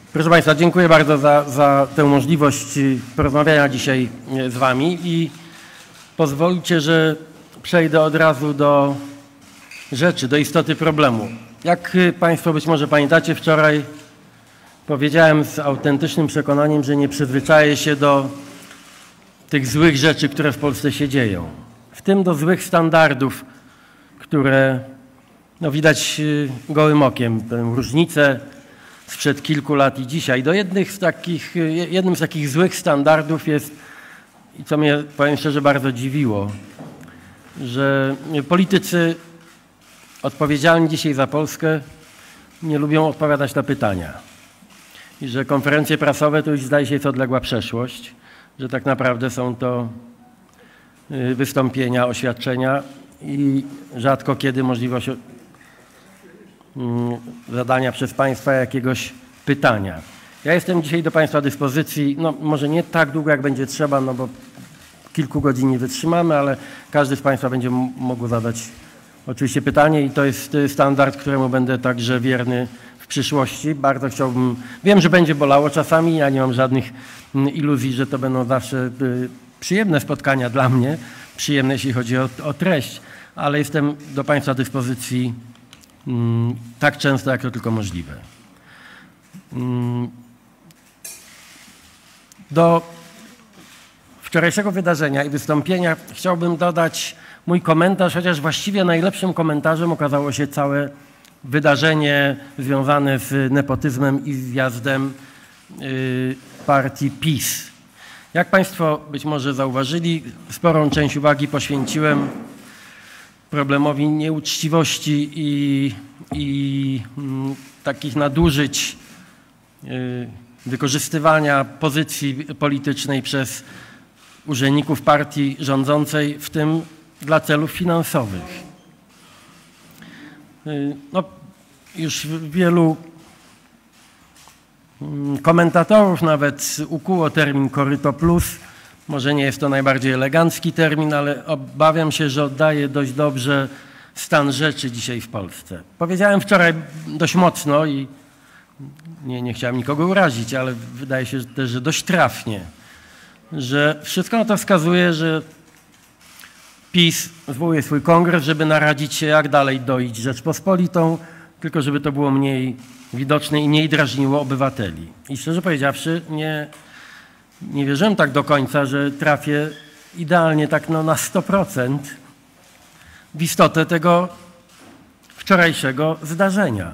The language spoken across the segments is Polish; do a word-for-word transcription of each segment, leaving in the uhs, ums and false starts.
Proszę Państwa, dziękuję bardzo za, za tę możliwość porozmawiania dzisiaj z Wami i pozwólcie, że przejdę od razu do rzeczy, do istoty problemu. Jak Państwo być może pamiętacie, wczoraj powiedziałem z autentycznym przekonaniem, że nie przyzwyczaję się do tych złych rzeczy, które w Polsce się dzieją. W tym do złych standardów, które no, widać gołym okiem, tę różnicę sprzed kilku lat i dzisiaj. Do jednych z takich, jednym z takich złych standardów jest, i co mnie, powiem szczerze, bardzo dziwiło, że politycy odpowiedzialni dzisiaj za Polskę nie lubią odpowiadać na pytania. I że konferencje prasowe to już zdaje się jest odległa przeszłość, że tak naprawdę są to wystąpienia, oświadczenia i rzadko kiedy możliwość zadania przez Państwa jakiegoś pytania. Ja jestem dzisiaj do Państwa dyspozycji, no może nie tak długo jak będzie trzeba, no bo kilku godzin nie wytrzymamy, ale każdy z Państwa będzie mógł zadać oczywiście pytanie i to jest standard, któremu będę także wierny w przyszłości. Bardzo chciałbym, wiem, że będzie bolało czasami, ja nie mam żadnych iluzji, że to będą zawsze przyjemne spotkania dla mnie, przyjemne jeśli chodzi o, o treść, ale jestem do Państwa dyspozycji mm, tak często, jak to tylko możliwe. Mm, do wczorajszego wydarzenia i wystąpienia chciałbym dodać mój komentarz, chociaż właściwie najlepszym komentarzem okazało się całe wydarzenie związane z nepotyzmem i zjazdem y, partii PiS. Jak Państwo być może zauważyli, sporą część uwagi poświęciłem problemowi nieuczciwości i, i mm, takich nadużyć, y, wykorzystywania pozycji politycznej przez urzędników partii rządzącej, w tym dla celów finansowych. Y, no, już wielu komentatorów nawet ukuło termin koryto plus. Może nie jest to najbardziej elegancki termin, ale obawiam się, że oddaje dość dobrze stan rzeczy dzisiaj w Polsce. Powiedziałem wczoraj dość mocno i nie, nie chciałem nikogo urazić, ale wydaje się też, że dość trafnie, że wszystko na to wskazuje, że PiS zwołuje swój kongres, żeby naradzić się, jak dalej doić Rzeczpospolitą, tylko żeby to było mniej widoczne i mniej drażniło obywateli. I szczerze powiedziawszy, nie, nie wierzyłem tak do końca, że trafię idealnie tak no, na sto procent w istotę tego wczorajszego zdarzenia.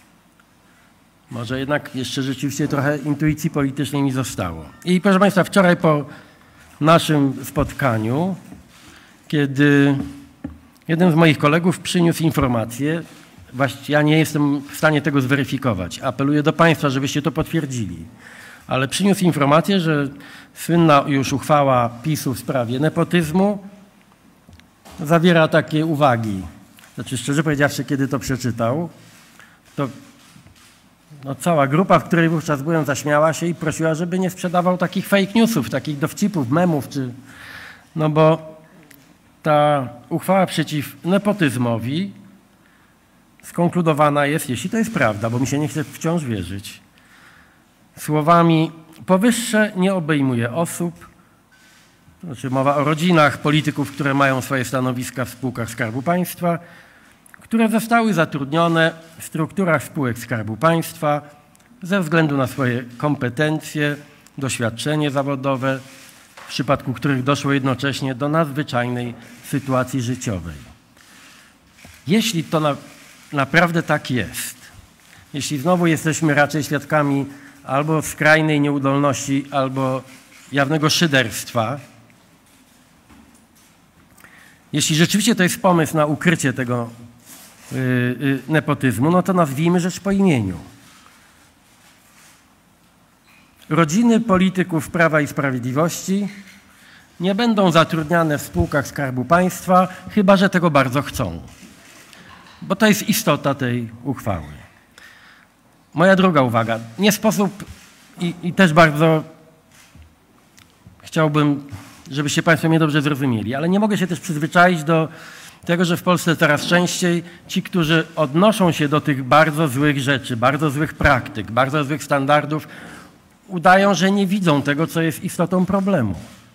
Może jednak jeszcze rzeczywiście trochę intuicji politycznej mi zostało. I proszę Państwa, wczoraj po naszym spotkaniu, kiedy jeden z moich kolegów przyniósł informację, właściwie ja nie jestem w stanie tego zweryfikować. Apeluję do Państwa, żebyście to potwierdzili. Ale przyniósł informację, że słynna już uchwała PiS-u w sprawie nepotyzmu zawiera takie uwagi. Znaczy, szczerze powiedziawszy, kiedy to przeczytał, to no, cała grupa, w której wówczas byłem, zaśmiała się i prosiła, żeby nie sprzedawał takich fake newsów, takich dowcipów, memów, czy... No bo ta uchwała przeciw nepotyzmowi skonkludowana jest, jeśli to jest prawda, bo mi się nie chce wciąż wierzyć, słowami: powyższe nie obejmuje osób, to znaczy mowa o rodzinach polityków, które mają swoje stanowiska w spółkach Skarbu Państwa, które zostały zatrudnione w strukturach spółek Skarbu Państwa ze względu na swoje kompetencje, doświadczenie zawodowe, w przypadku których doszło jednocześnie do nadzwyczajnej sytuacji życiowej. Jeśli to na naprawdę tak jest, jeśli znowu jesteśmy raczej świadkami albo skrajnej nieudolności, albo jawnego szyderstwa, jeśli rzeczywiście to jest pomysł na ukrycie tego yy, yy, nepotyzmu, no to nazwijmy rzecz po imieniu. Rodziny polityków Prawa i Sprawiedliwości nie będą zatrudniane w spółkach Skarbu Państwa, chyba że tego bardzo chcą. Bo to jest istota tej uchwały. Moja druga uwaga. Nie sposób i, i też bardzo chciałbym, żebyście Państwo mnie dobrze zrozumieli, ale nie mogę się też przyzwyczaić do tego, że w Polsce coraz częściej ci, którzy odnoszą się do tych bardzo złych rzeczy, bardzo złych praktyk, bardzo złych standardów, udają, że nie widzą tego, co jest istotą problemu.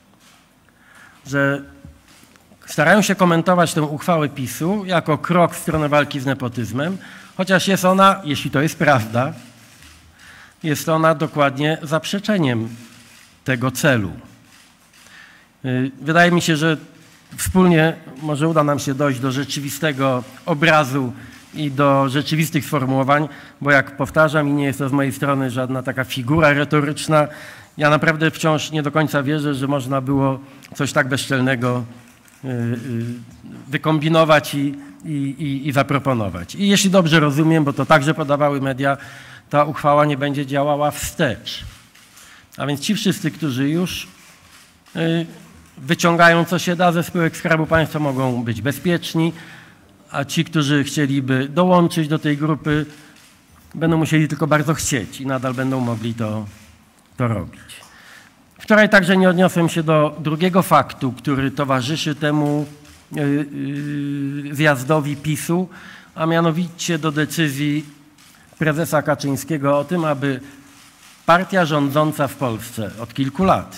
Że starają się komentować tę uchwałę PiSu jako krok w stronę walki z nepotyzmem, chociaż jest ona, jeśli to jest prawda, jest ona dokładnie zaprzeczeniem tego celu. Wydaje mi się, że wspólnie może uda nam się dojść do rzeczywistego obrazu i do rzeczywistych sformułowań, bo jak powtarzam, i nie jest to z mojej strony żadna taka figura retoryczna, ja naprawdę wciąż nie do końca wierzę, że można było coś tak bezczelnego wykombinować i, i, i, i zaproponować. I jeśli dobrze rozumiem, bo to także podawały media, ta uchwała nie będzie działała wstecz. A więc ci wszyscy, którzy już wyciągają co się da ze spółek Skarbu Państwa, mogą być bezpieczni, a ci, którzy chcieliby dołączyć do tej grupy, będą musieli tylko bardzo chcieć i nadal będą mogli to, to robić. Wczoraj także nie odniosłem się do drugiego faktu, który towarzyszy temu yy, yy, zjazdowi PiSu, a mianowicie do decyzji prezesa Kaczyńskiego o tym, aby partia rządząca w Polsce od kilku lat,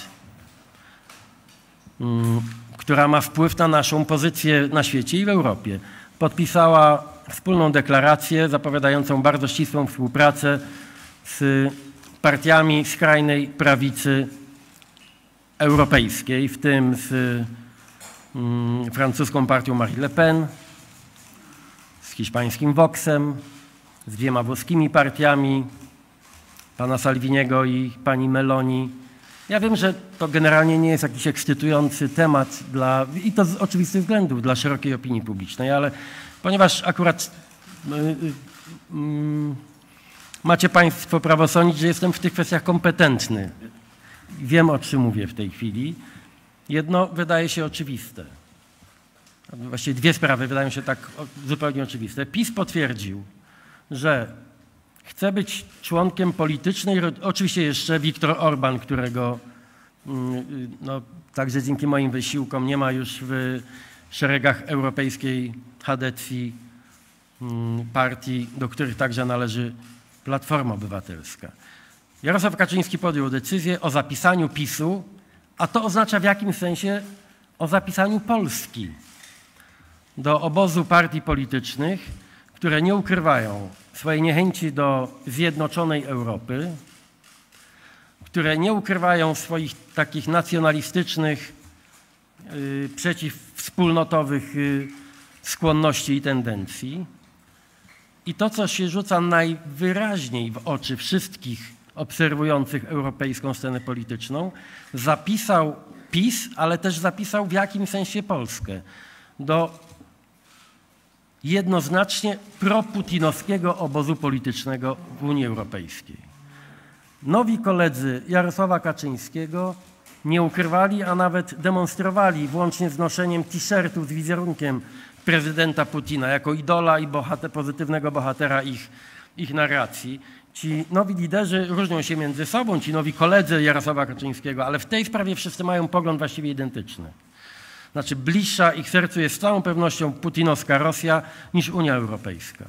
yy, która ma wpływ na naszą pozycję na świecie i w Europie, podpisała wspólną deklarację zapowiadającą bardzo ścisłą współpracę z partiami skrajnej prawicy europejskiej, w tym z mm, francuską partią Marine Le Pen, z hiszpańskim Voxem, z dwiema włoskimi partiami, pana Salviniego i pani Meloni. Ja wiem, że to generalnie nie jest jakiś ekscytujący temat dla, i to z oczywistych względów, dla szerokiej opinii publicznej, ale ponieważ akurat y, y, y, macie państwo prawo sądzić, że jestem w tych kwestiach kompetentny. Wiem, o czym mówię w tej chwili. Jedno wydaje się oczywiste. Właściwie dwie sprawy wydają się tak zupełnie oczywiste. PiS potwierdził, że chce być członkiem politycznej, oczywiście jeszcze Viktor Orban, którego no, także dzięki moim wysiłkom nie ma już w szeregach europejskiej chadecji partii, do których także należy Platforma Obywatelska. Jarosław Kaczyński podjął decyzję o zapisaniu PiSu, a to oznacza w jakimś sensie o zapisaniu Polski do obozu partii politycznych, które nie ukrywają swojej niechęci do zjednoczonej Europy, które nie ukrywają swoich takich nacjonalistycznych, yy, przeciwwspólnotowych yy, skłonności i tendencji. I to, co się rzuca najwyraźniej w oczy wszystkich obserwujących europejską scenę polityczną, zapisał PiS, ale też zapisał w jakimś sensie Polskę do jednoznacznie proputinowskiego obozu politycznego w Unii Europejskiej. Nowi koledzy Jarosława Kaczyńskiego nie ukrywali, a nawet demonstrowali, włącznie z noszeniem t-shirtów z wizerunkiem prezydenta Putina jako idola i bohater, pozytywnego bohatera ich, ich narracji. Ci nowi liderzy różnią się między sobą, ci nowi koledzy Jarosława Kaczyńskiego, ale w tej sprawie wszyscy mają pogląd właściwie identyczny. Znaczy bliższa ich sercu jest z całą pewnością putinowska Rosja niż Unia Europejska.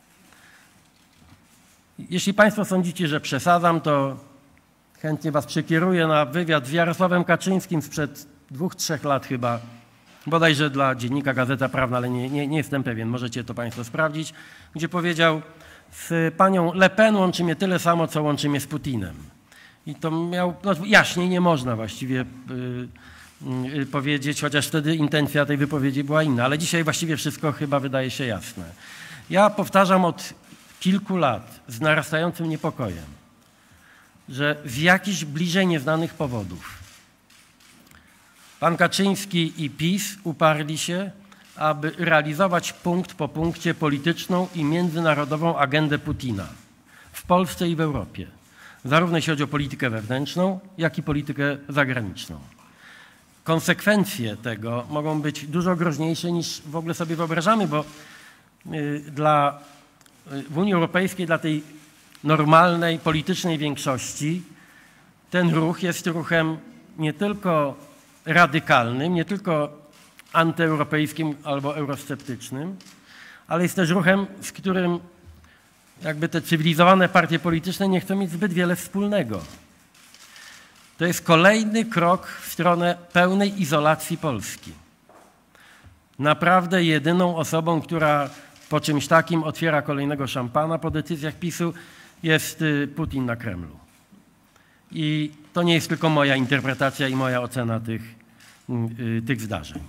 Jeśli państwo sądzicie, że przesadzam, to chętnie was przekieruję na wywiad z Jarosławem Kaczyńskim sprzed dwóch, trzech lat chyba, bodajże dla dziennika Gazeta Prawna, ale nie, nie, nie jestem pewien, możecie to państwo sprawdzić, gdzie powiedział: z panią Le Pen łączy mnie tyle samo, co łączy mnie z Putinem. I to miał, no jaśniej nie można właściwie yy, yy, powiedzieć, chociaż wtedy intencja tej wypowiedzi była inna, ale dzisiaj właściwie wszystko chyba wydaje się jasne. Ja powtarzam od kilku lat z narastającym niepokojem, że z jakichś bliżej nieznanych powodów pan Kaczyński i PiS uparli się, aby realizować punkt po punkcie polityczną i międzynarodową agendę Putina w Polsce i w Europie, zarówno jeśli chodzi o politykę wewnętrzną, jak i politykę zagraniczną. Konsekwencje tego mogą być dużo groźniejsze niż w ogóle sobie wyobrażamy, bo y, dla, y, w Unii Europejskiej dla tej normalnej politycznej większości ten ruch jest ruchem nie tylko radykalnym, nie tylko antyeuropejskim albo eurosceptycznym, ale jest też ruchem, z którym jakby te cywilizowane partie polityczne nie chcą mieć zbyt wiele wspólnego. To jest kolejny krok w stronę pełnej izolacji Polski. Naprawdę jedyną osobą, która po czymś takim otwiera kolejnego szampana po decyzjach PiSu, jest Putin na Kremlu. I to nie jest tylko moja interpretacja i moja ocena tych, tych zdarzeń.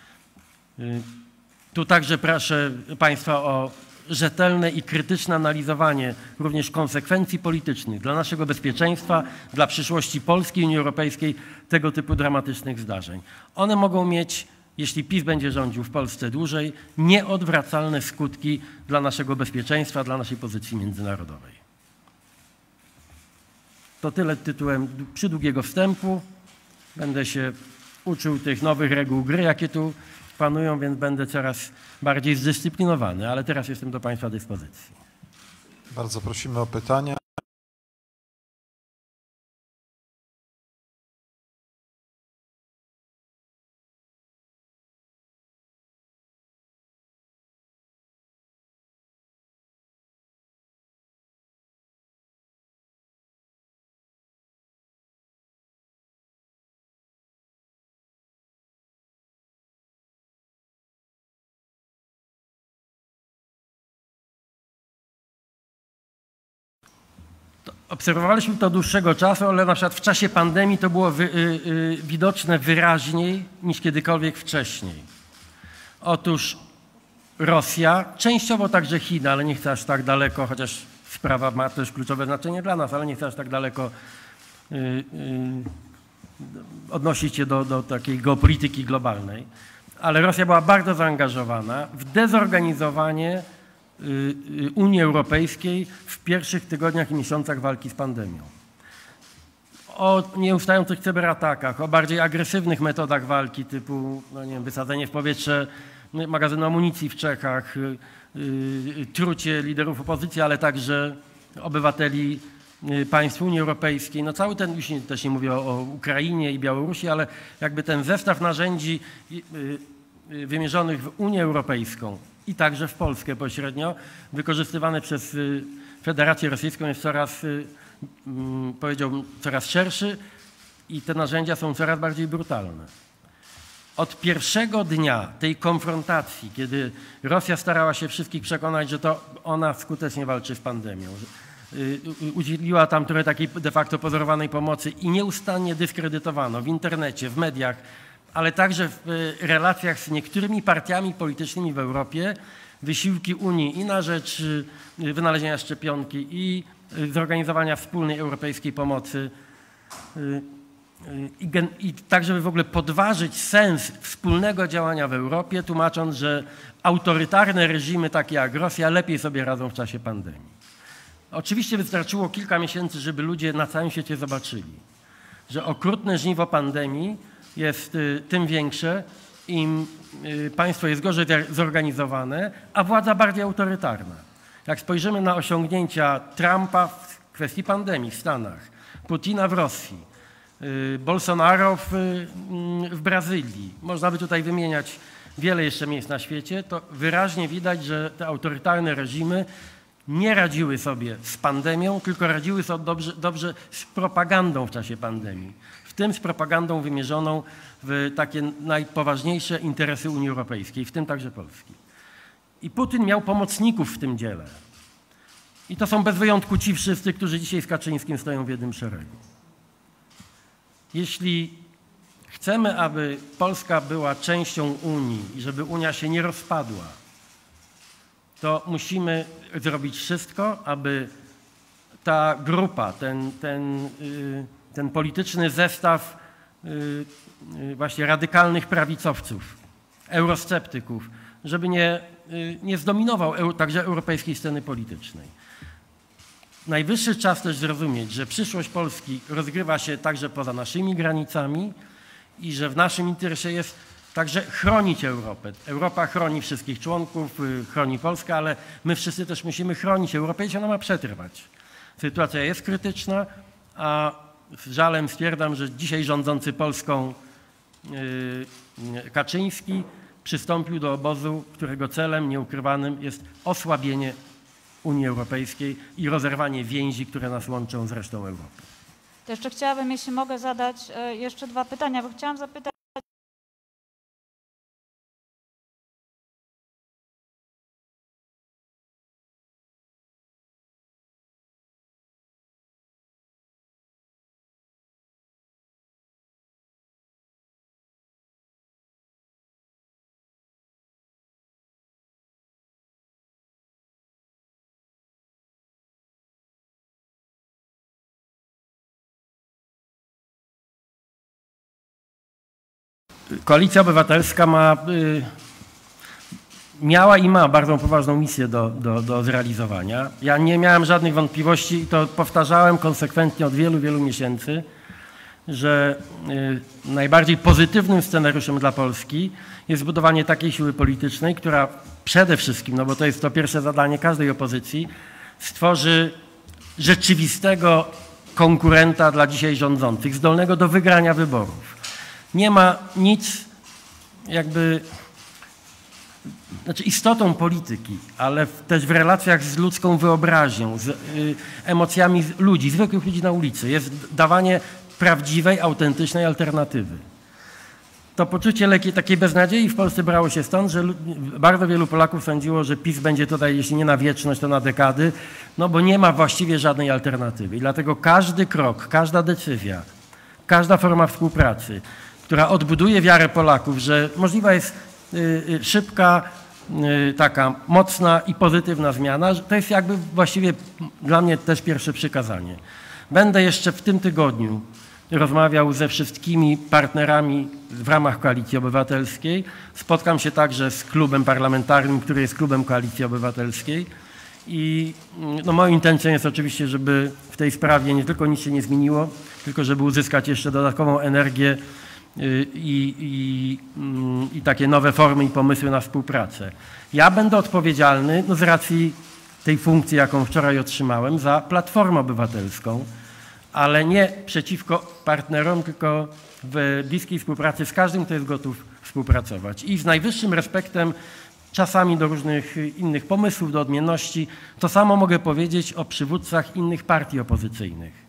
Tu także proszę Państwa o rzetelne i krytyczne analizowanie również konsekwencji politycznych dla naszego bezpieczeństwa, dla przyszłości Polski i Unii Europejskiej tego typu dramatycznych zdarzeń. One mogą mieć, jeśli PiS będzie rządził w Polsce dłużej, nieodwracalne skutki dla naszego bezpieczeństwa, dla naszej pozycji międzynarodowej. To tyle tytułem przydługiego wstępu. Będę się uczył tych nowych reguł gry, jakie tu panują, więc będę coraz bardziej zdyscyplinowany, ale teraz jestem do Państwa dyspozycji. Bardzo prosimy o pytania. Obserwowaliśmy to od dłuższego czasu, ale na przykład w czasie pandemii to było wy, y, y, widoczne wyraźniej niż kiedykolwiek wcześniej. Otóż Rosja, częściowo także Chiny, ale nie chcę aż tak daleko, chociaż sprawa ma też kluczowe znaczenie dla nas, ale nie chcę aż tak daleko y, y, odnosić się do, do takiej geopolityki globalnej. Ale Rosja była bardzo zaangażowana w dezorganizowanie Unii Europejskiej w pierwszych tygodniach i miesiącach walki z pandemią. O nieustających cyberatakach, o bardziej agresywnych metodach walki typu no nie wiem, wysadzenie w powietrze magazynu amunicji w Czechach, yy, trucie liderów opozycji, ale także obywateli yy, państw Unii Europejskiej. No cały ten, już nie, też nie mówię o, o Ukrainie i Białorusi, ale jakby ten zestaw narzędzi yy, yy, wymierzonych w Unię Europejską i także w Polskę pośrednio, wykorzystywane przez Federację Rosyjską jest coraz, powiedziałbym, coraz szerszy i te narzędzia są coraz bardziej brutalne. Od pierwszego dnia tej konfrontacji, kiedy Rosja starała się wszystkich przekonać, że to ona skutecznie walczy z pandemią, udzieliła tam trochę takiej de facto pozorowanej pomocy i nieustannie dyskredytowano w internecie, w mediach, ale także w relacjach z niektórymi partiami politycznymi w Europie wysiłki Unii i na rzecz wynalezienia szczepionki i zorganizowania wspólnej europejskiej pomocy i, i tak, żeby w ogóle podważyć sens wspólnego działania w Europie, tłumacząc, że autorytarne reżimy takie jak Rosja lepiej sobie radzą w czasie pandemii. Oczywiście wystarczyło kilka miesięcy, żeby ludzie na całym świecie zobaczyli, że okrutne żniwo pandemii jest tym większe, im państwo jest gorzej zorganizowane, a władza bardziej autorytarna. Jak spojrzymy na osiągnięcia Trumpa w kwestii pandemii w Stanach, Putina w Rosji, Bolsonaro w, w Brazylii, można by tutaj wymieniać wiele jeszcze miejsc na świecie, to wyraźnie widać, że te autorytarne reżimy nie radziły sobie z pandemią, tylko radziły sobie dobrze, dobrze z propagandą w czasie pandemii. W tym z propagandą wymierzoną w takie najpoważniejsze interesy Unii Europejskiej, w tym także Polski. I Putin miał pomocników w tym dziele. I to są bez wyjątku ci wszyscy, którzy dzisiaj z Kaczyńskim stoją w jednym szeregu. Jeśli chcemy, aby Polska była częścią Unii i żeby Unia się nie rozpadła, to musimy zrobić wszystko, aby ta grupa, ten, ten, ten polityczny zestaw właśnie radykalnych prawicowców, eurosceptyków, żeby nie, nie zdominował także europejskiej sceny politycznej. Najwyższy czas też zrozumieć, że przyszłość Polski rozgrywa się także poza naszymi granicami i że w naszym interesie jest także chronić Europę. Europa chroni wszystkich członków, chroni Polskę, ale my wszyscy też musimy chronić Europę i ona ma przetrwać. Sytuacja jest krytyczna, a z żalem stwierdzam, że dzisiaj rządzący Polską Kaczyński przystąpił do obozu, którego celem nieukrywanym jest osłabienie Unii Europejskiej i rozerwanie więzi, które nas łączą z resztą Europy. To jeszcze chciałabym, jeśli mogę, zadać jeszcze dwa pytania, bo chciałam zapytać, Koalicja Obywatelska ma, y, miała i ma bardzo poważną misję do, do, do zrealizowania. Ja nie miałem żadnych wątpliwości i to powtarzałem konsekwentnie od wielu, wielu miesięcy, że y, najbardziej pozytywnym scenariuszem dla Polski jest zbudowanie takiej siły politycznej, która przede wszystkim, no bo to jest to pierwsze zadanie każdej opozycji, stworzy rzeczywistego konkurenta dla dzisiaj rządzących, zdolnego do wygrania wyborów. Nie ma nic jakby, znaczy istotą polityki, ale w, też w relacjach z ludzką wyobraźnią, z y, emocjami z ludzi, zwykłych ludzi na ulicy, jest dawanie prawdziwej, autentycznej alternatywy. To poczucie lekkiej takiej beznadziei w Polsce brało się stąd, że bardzo wielu Polaków sądziło, że PiS będzie tutaj, jeśli nie na wieczność, to na dekady, no bo nie ma właściwie żadnej alternatywy. I dlatego każdy krok, każda decyzja, każda forma współpracy, która odbuduje wiarę Polaków, że możliwa jest y, szybka, y, taka mocna i pozytywna zmiana, to jest jakby właściwie dla mnie też pierwsze przykazanie. Będę jeszcze w tym tygodniu rozmawiał ze wszystkimi partnerami w ramach Koalicji Obywatelskiej. Spotkam się także z klubem parlamentarnym, który jest klubem Koalicji Obywatelskiej. I no, moją intencją jest oczywiście, żeby w tej sprawie nie tylko nic się nie zmieniło, tylko żeby uzyskać jeszcze dodatkową energię i, i, i takie nowe formy i pomysły na współpracę. Ja będę odpowiedzialny no, z racji tej funkcji, jaką wczoraj otrzymałem, za Platformę Obywatelską, ale nie przeciwko partnerom, tylko w bliskiej współpracy z każdym, kto jest gotów współpracować. I z najwyższym respektem czasami do różnych innych pomysłów, do odmienności. To samo mogę powiedzieć o przywódcach innych partii opozycyjnych.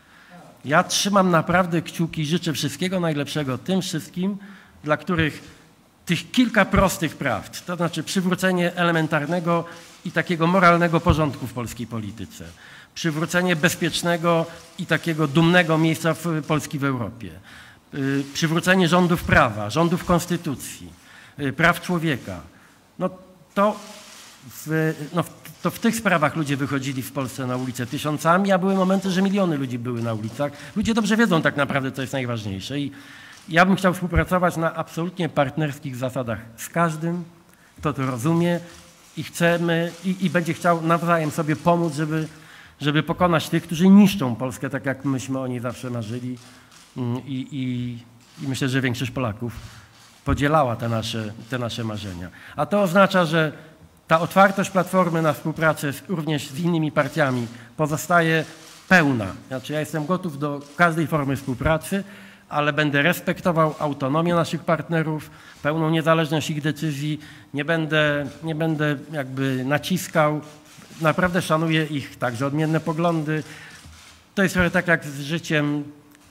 Ja trzymam naprawdę kciuki i życzę wszystkiego najlepszego tym wszystkim, dla których tych kilka prostych prawd, to znaczy przywrócenie elementarnego i takiego moralnego porządku w polskiej polityce, przywrócenie bezpiecznego i takiego dumnego miejsca w Polski w Europie, przywrócenie rządów prawa, rządów konstytucji, praw człowieka, no to w, no to w tych sprawach ludzie wychodzili w Polsce na ulicę tysiącami, a były momenty, że miliony ludzi były na ulicach. Ludzie dobrze wiedzą tak naprawdę, co jest najważniejsze. I ja bym chciał współpracować na absolutnie partnerskich zasadach z każdym, kto to rozumie i chcemy i, i będzie chciał nawzajem sobie pomóc, żeby, żeby pokonać tych, którzy niszczą Polskę, tak jak myśmy o niej zawsze marzyli. I, i, i myślę, że większość Polaków podzielała te nasze, te nasze marzenia. A to oznacza, że ta otwartość Platformy na współpracę z, również z innymi partiami pozostaje pełna. Znaczy ja jestem gotów do każdej formy współpracy, ale będę respektował autonomię naszych partnerów, pełną niezależność ich decyzji, nie będę, nie będę jakby naciskał, naprawdę szanuję ich także odmienne poglądy. To jest trochę tak jak z życiem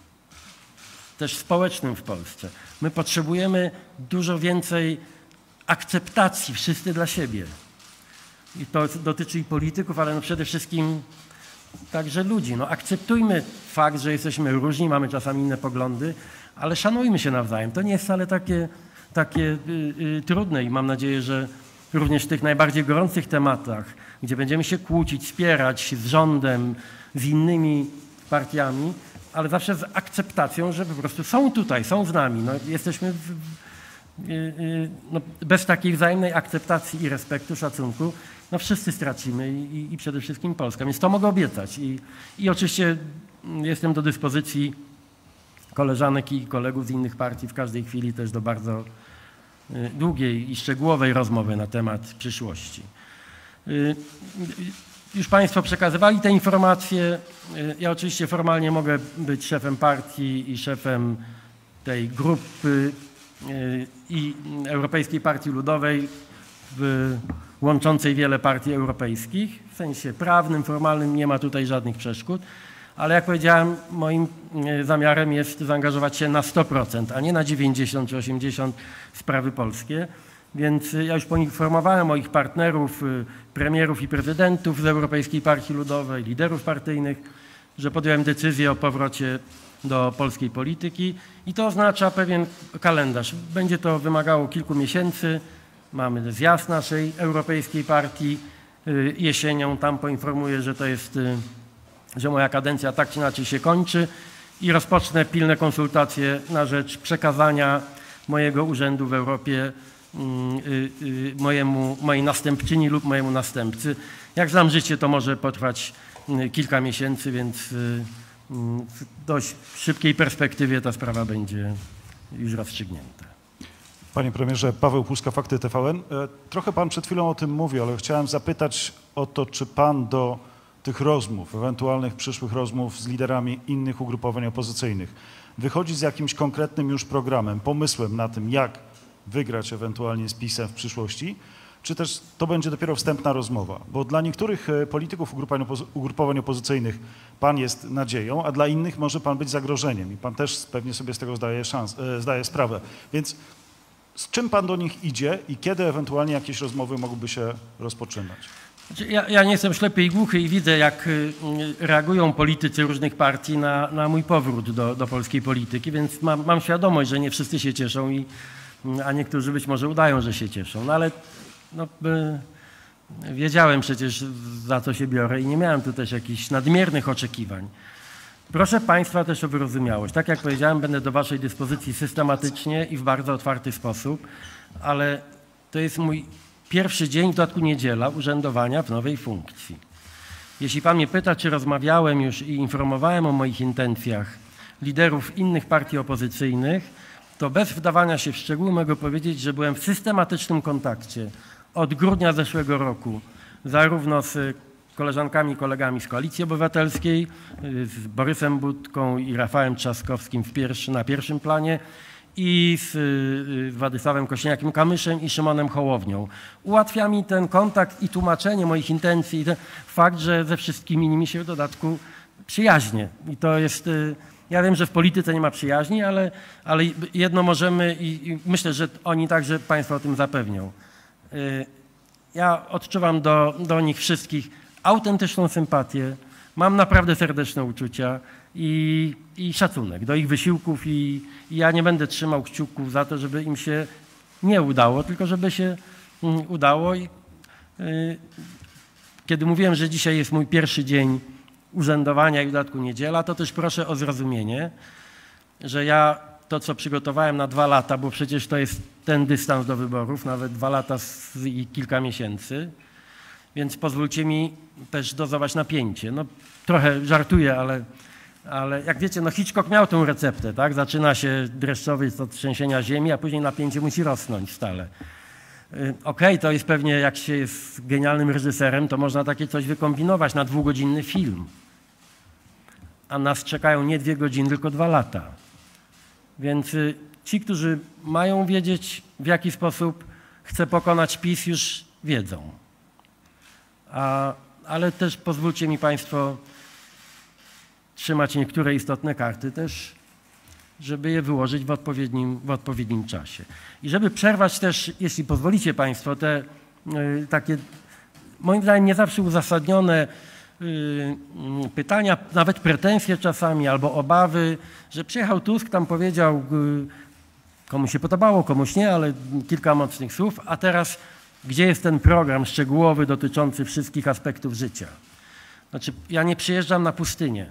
też społecznym w Polsce. My potrzebujemy dużo więcej akceptacji wszyscy dla siebie. I to dotyczy i polityków, ale no przede wszystkim także ludzi. No akceptujmy fakt, że jesteśmy różni, mamy czasami inne poglądy, ale szanujmy się nawzajem. To nie jest wcale takie, takie y, y, trudne i mam nadzieję, że również w tych najbardziej gorących tematach, gdzie będziemy się kłócić, spierać z rządem, z innymi partiami, ale zawsze z akceptacją, że po prostu są tutaj, są z nami. No, jesteśmy w, no, bez takiej wzajemnej akceptacji i respektu, szacunku, no wszyscy stracimy i, i przede wszystkim Polska. Więc to mogę obiecać. I, I oczywiście jestem do dyspozycji koleżanek i kolegów z innych partii w każdej chwili też do bardzo długiej i szczegółowej rozmowy na temat przyszłości. Już Państwo przekazywali te informacje. Ja oczywiście formalnie mogę być szefem partii i szefem tej grupy i Europejskiej Partii Ludowej w, łączącej wiele partii europejskich. W sensie prawnym, formalnym nie ma tutaj żadnych przeszkód, ale jak powiedziałem, moim zamiarem jest zaangażować się na sto procent, a nie na dziewięćdziesiąt czy osiemdziesiąt w sprawy polskie. Więc ja już poinformowałem moich partnerów, premierów i prezydentów z Europejskiej Partii Ludowej, liderów partyjnych, że podjąłem decyzję o powrocie do polskiej polityki i to oznacza pewien kalendarz. Będzie to wymagało kilku miesięcy. Mamy zjazd naszej Europejskiej Partii jesienią. Tam poinformuję, że to jest, że moja kadencja tak czy inaczej się kończy i rozpocznę pilne konsultacje na rzecz przekazania mojego urzędu w Europie mojemu, mojej następczyni lub mojemu następcy. Jak znam życie, to może potrwać kilka miesięcy, więc w dość szybkiej perspektywie ta sprawa będzie już rozstrzygnięta. Panie premierze, Paweł Puska, Fakty T V N. Trochę pan przed chwilą o tym mówił, ale chciałem zapytać o to, czy pan do tych rozmów, ewentualnych przyszłych rozmów z liderami innych ugrupowań opozycyjnych wychodzi z jakimś konkretnym już programem, pomysłem na tym, jak wygrać ewentualnie z PiS-em w przyszłości, czy też to będzie dopiero wstępna rozmowa? Bo dla niektórych polityków ugrupowań opozycyjnych pan jest nadzieją, a dla innych może pan być zagrożeniem i pan też pewnie sobie z tego zdaje, szans, zdaje sprawę. Więc z czym pan do nich idzie i kiedy ewentualnie jakieś rozmowy mogłyby się rozpoczynać? Ja, ja nie jestem ślepy i głuchy i widzę, jak reagują politycy różnych partii na, na mój powrót do, do polskiej polityki, więc mam, mam świadomość, że nie wszyscy się cieszą, i, a niektórzy być może udają, że się cieszą. No ale no, wiedziałem przecież, za co się biorę i nie miałem tu też jakichś nadmiernych oczekiwań. Proszę państwa też o wyrozumiałość. Tak jak powiedziałem, będę do waszej dyspozycji systematycznie i w bardzo otwarty sposób, ale to jest mój pierwszy dzień, w dodatku niedziela, urzędowania w nowej funkcji. Jeśli pan mnie pyta, czy rozmawiałem już i informowałem o moich intencjach liderów innych partii opozycyjnych, to bez wdawania się w szczegóły mogę powiedzieć, że byłem w systematycznym kontakcie od grudnia zeszłego roku, zarówno z koleżankami i kolegami z Koalicji Obywatelskiej, z Borysem Budką i Rafałem Trzaskowskim w pierwszy, na pierwszym planie, i z Władysławem Kosiniakiem-Kamyszem i Szymonem Hołownią. Ułatwia mi ten kontakt i tłumaczenie moich intencji i ten fakt, że ze wszystkimi nimi się w dodatku przyjaźnię. I to jest, ja wiem, że w polityce nie ma przyjaźni, ale, ale jedno możemy i, i myślę, że oni także państwo o tym zapewnią. Ja odczuwam do, do nich wszystkich autentyczną sympatię, mam naprawdę serdeczne uczucia i, i szacunek do ich wysiłków i, i ja nie będę trzymał kciuków za to, żeby im się nie udało, tylko żeby się um, udało. I, y, kiedy mówiłem, że dzisiaj jest mój pierwszy dzień urzędowania i w dodatku niedziela, to też proszę o zrozumienie, że ja to, co przygotowałem na dwa lata, bo przecież to jest ten dystans do wyborów, nawet dwa lata z, i kilka miesięcy, więc pozwólcie mi też dozować napięcie. No, trochę żartuję, ale, ale jak wiecie, no Hitchcock miał tę receptę, tak? Zaczyna się dreszczowiec od trzęsienia ziemi, a później napięcie musi rosnąć stale. Okej, okay, to jest pewnie, jak się jest genialnym reżyserem, to można takie coś wykombinować na dwugodzinny film. A nas czekają nie dwie godziny, tylko dwa lata. Więc ci, którzy mają wiedzieć, w jaki sposób chcę pokonać PiS, już wiedzą. A, ale też pozwólcie mi państwo trzymać niektóre istotne karty też, żeby je wyłożyć w odpowiednim, w odpowiednim czasie. I żeby przerwać też, jeśli pozwolicie państwo, te y, takie, moim zdaniem nie zawsze uzasadnione y, y, pytania, nawet pretensje czasami albo obawy, że przyjechał Tusk, tam powiedział, y, komuś się podobało, komuś nie, ale kilka mocnych słów, a teraz gdzie jest ten program szczegółowy dotyczący wszystkich aspektów życia? Znaczy, ja nie przyjeżdżam na pustynię.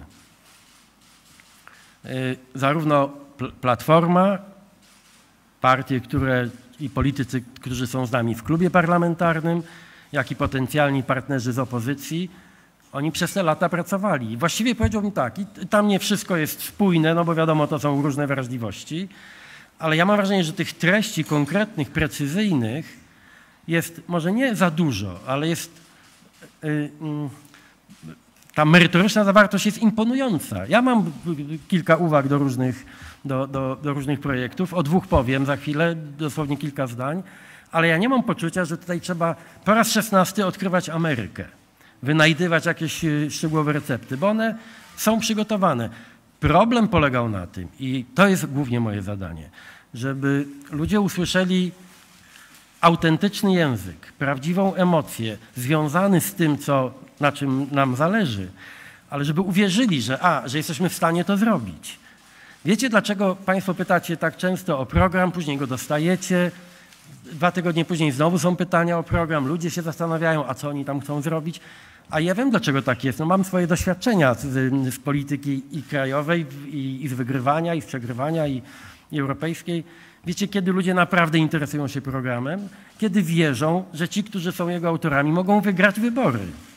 Yy, zarówno Platforma, partie, które i politycy, którzy są z nami w klubie parlamentarnym, jak i potencjalni partnerzy z opozycji, oni przez te lata pracowali. I właściwie powiedziałbym tak, i tam nie wszystko jest spójne, no bo wiadomo, to są różne wrażliwości, ale ja mam wrażenie, że tych treści konkretnych, precyzyjnych jest może nie za dużo, ale jest y, y, ta merytoryczna zawartość jest imponująca. Ja mam kilka uwag do różnych, do, do, do różnych projektów. O dwóch powiem za chwilę, dosłownie kilka zdań. Ale ja nie mam poczucia, że tutaj trzeba po raz szesnasty odkrywać Amerykę, wynajdywać jakieś szczegółowe recepty, bo one są przygotowane. Problem polegał na tym, i to jest głównie moje zadanie, żeby ludzie usłyszeli autentyczny język, prawdziwą emocję, związany z tym, co, na czym nam zależy, ale żeby uwierzyli, że, a, że jesteśmy w stanie to zrobić. Wiecie, dlaczego Państwo pytacie tak często o program, później go dostajecie, dwa tygodnie później znowu są pytania o program, ludzie się zastanawiają, a co oni tam chcą zrobić. A ja wiem, dlaczego tak jest. No, mam swoje doświadczenia z, z polityki i krajowej, i, i z wygrywania, i z przegrywania, i, i europejskiej. Wiecie, kiedy ludzie naprawdę interesują się programem? Kiedy wierzą, że ci, którzy są jego autorami, mogą wygrać wybory.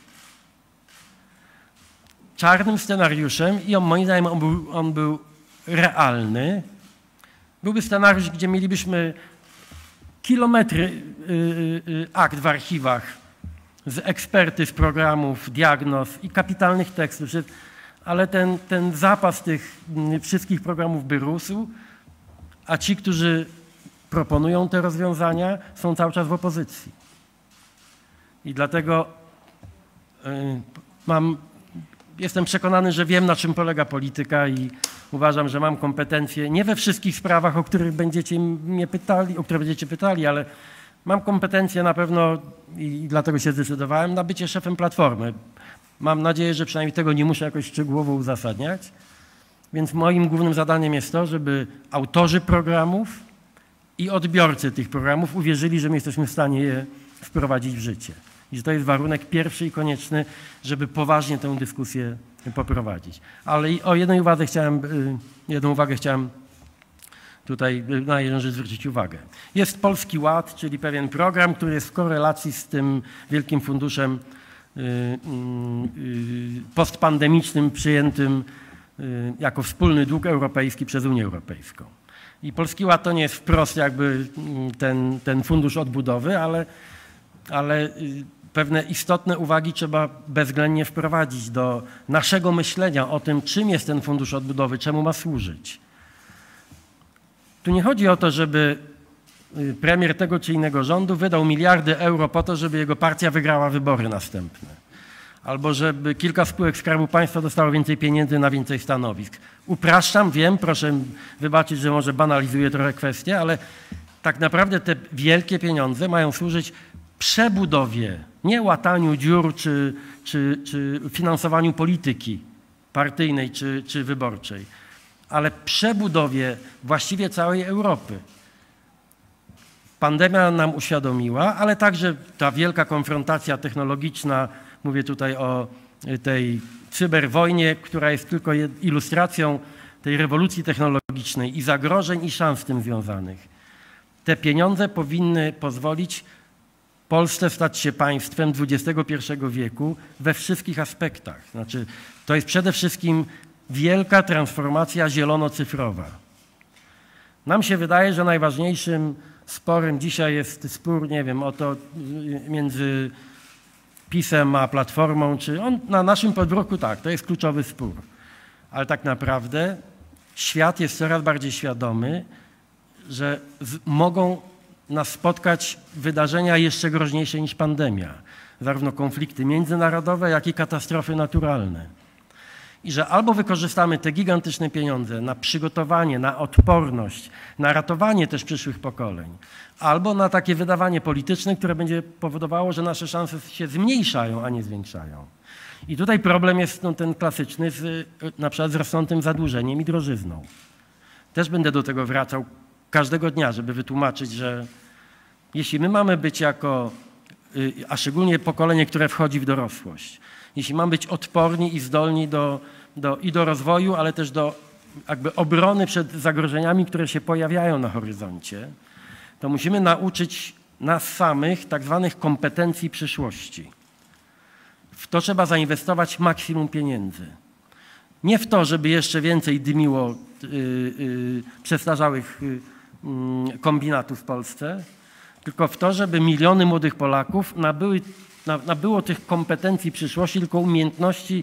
Czarnym scenariuszem, i on, moim zdaniem on był, on był realny, byłby scenariusz, gdzie mielibyśmy kilometry y, y, akt w archiwach z ekspertyz, programów, diagnoz i kapitalnych tekstów, ale ten, ten zapas tych wszystkich programów by rósł, a ci, którzy proponują te rozwiązania, są cały czas w opozycji. I dlatego y, mam, jestem przekonany, że wiem, na czym polega polityka i uważam, że mam kompetencje nie we wszystkich sprawach, o których będziecie mnie pytali, o które będziecie pytali, ale mam kompetencje na pewno i dlatego się zdecydowałem na bycie szefem Platformy. Mam nadzieję, że przynajmniej tego nie muszę jakoś szczegółowo uzasadniać. Więc moim głównym zadaniem jest to, żeby autorzy programów i odbiorcy tych programów uwierzyli, że my jesteśmy w stanie je wprowadzić w życie. I że to jest warunek pierwszy i konieczny, żeby poważnie tę dyskusję poprowadzić. Ale o jednej uwadze chciałem, jedną uwagę chciałem tutaj na jedną rzecz zwrócić uwagę. Jest Polski Ład, czyli pewien program, który jest w korelacji z tym wielkim funduszem postpandemicznym przyjętym jako wspólny dług europejski przez Unię Europejską. I Polski Ład to nie jest wprost jakby ten, ten fundusz odbudowy, ale, ale pewne istotne uwagi trzeba bezwzględnie wprowadzić do naszego myślenia o tym, czym jest ten fundusz odbudowy, czemu ma służyć. Tu nie chodzi o to, żeby premier tego czy innego rządu wydał miliardy euro po to, żeby jego partia wygrała wybory następne. Albo żeby kilka spółek Skarbu Państwa dostało więcej pieniędzy na więcej stanowisk. Upraszczam, wiem, proszę wybaczyć, że może banalizuję trochę kwestię, ale tak naprawdę te wielkie pieniądze mają służyć przebudowie, nie łataniu dziur czy, czy, czy finansowaniu polityki partyjnej czy, czy wyborczej, ale przebudowie właściwie całej Europy. Pandemia nam uświadomiła, ale także ta wielka konfrontacja technologiczna, mówię tutaj o tej cyberwojnie, która jest tylko ilustracją tej rewolucji technologicznej i zagrożeń i szans z tym związanych. Te pieniądze powinny pozwolić Polsce stać się państwem dwudziestego pierwszego wieku we wszystkich aspektach. Znaczy, to jest przede wszystkim wielka transformacja zielono-cyfrowa. Nam się wydaje, że najważniejszym sporem dzisiaj jest spór, nie wiem, o to między PiS-em a Platformą, czy on na naszym podwórku tak, to jest kluczowy spór. Ale tak naprawdę świat jest coraz bardziej świadomy, że z, mogą nas spotkać wydarzenia jeszcze groźniejsze niż pandemia. Zarówno konflikty międzynarodowe, jak i katastrofy naturalne. I że albo wykorzystamy te gigantyczne pieniądze na przygotowanie, na odporność, na ratowanie też przyszłych pokoleń, albo na takie wydawanie polityczne, które będzie powodowało, że nasze szanse się zmniejszają, a nie zwiększają. I tutaj problem jest no, ten klasyczny z, na przykład z rosnącym zadłużeniem i drożyzną. Też będę do tego wracał każdego dnia, żeby wytłumaczyć, że jeśli my mamy być jako, a szczególnie pokolenie, które wchodzi w dorosłość, jeśli mamy być odporni i zdolni do, do, i do rozwoju, ale też do jakby obrony przed zagrożeniami, które się pojawiają na horyzoncie, to musimy nauczyć nas samych tak zwanych kompetencji przyszłości. W to trzeba zainwestować maksimum pieniędzy. Nie w to, żeby jeszcze więcej dymiło yy, yy, przestarzałych yy, kombinatów w Polsce, tylko w to, żeby miliony młodych Polaków nabyły, nabyło tych kompetencji przyszłości, tylko umiejętności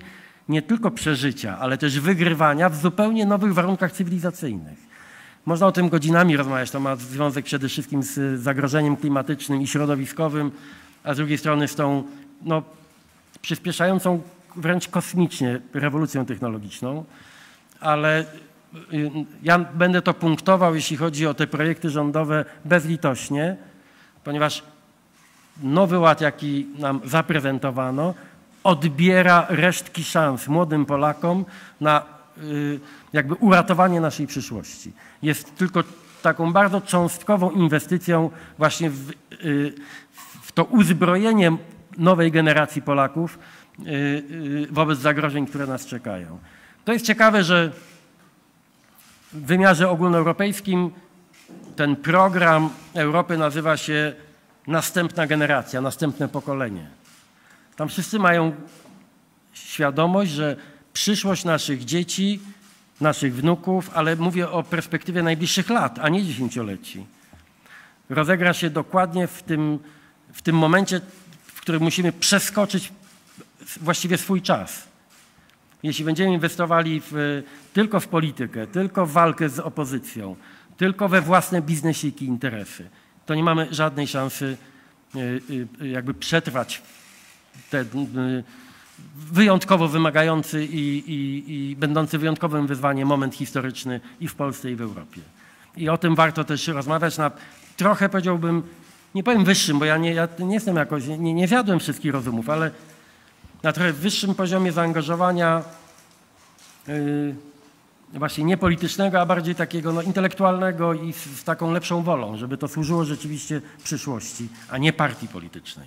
nie tylko przeżycia, ale też wygrywania w zupełnie nowych warunkach cywilizacyjnych. Można o tym godzinami rozmawiać, to ma związek przede wszystkim z zagrożeniem klimatycznym i środowiskowym, a z drugiej strony z tą no, przyspieszającą wręcz kosmicznie rewolucją technologiczną, ale ja będę to punktował, jeśli chodzi o te projekty rządowe, bezlitośnie, ponieważ Nowy Ład, jaki nam zaprezentowano, odbiera resztki szans młodym Polakom na jakby uratowanie naszej przyszłości. Jest tylko taką bardzo cząstkową inwestycją właśnie w, w to uzbrojenie nowej generacji Polaków wobec zagrożeń, które nas czekają. To jest ciekawe, że w wymiarze ogólnoeuropejskim ten program Europy nazywa się Następna generacja, następne pokolenie. Tam wszyscy mają świadomość, że przyszłość naszych dzieci, naszych wnuków, ale mówię o perspektywie najbliższych lat, a nie dziesięcioleci, rozegra się dokładnie w tym, w tym momencie, w którym musimy przeskoczyć właściwie swój czas. Jeśli będziemy inwestowali w, tylko w politykę, tylko w walkę z opozycją, tylko we własne biznesiki, interesy, to nie mamy żadnej szansy jakby przetrwać ten wyjątkowo wymagający i, i, i będący wyjątkowym wyzwaniem moment historyczny i w Polsce, i w Europie. I o tym warto też rozmawiać na trochę, powiedziałbym, nie powiem wyższym, bo ja nie, ja nie jestem jakoś, nie, nie zjadłem wszystkich rozumów, ale na trochę wyższym poziomie zaangażowania yy, właśnie nie politycznego, a bardziej takiego no, intelektualnego i z, z taką lepszą wolą, żeby to służyło rzeczywiście przyszłości, a nie partii politycznej.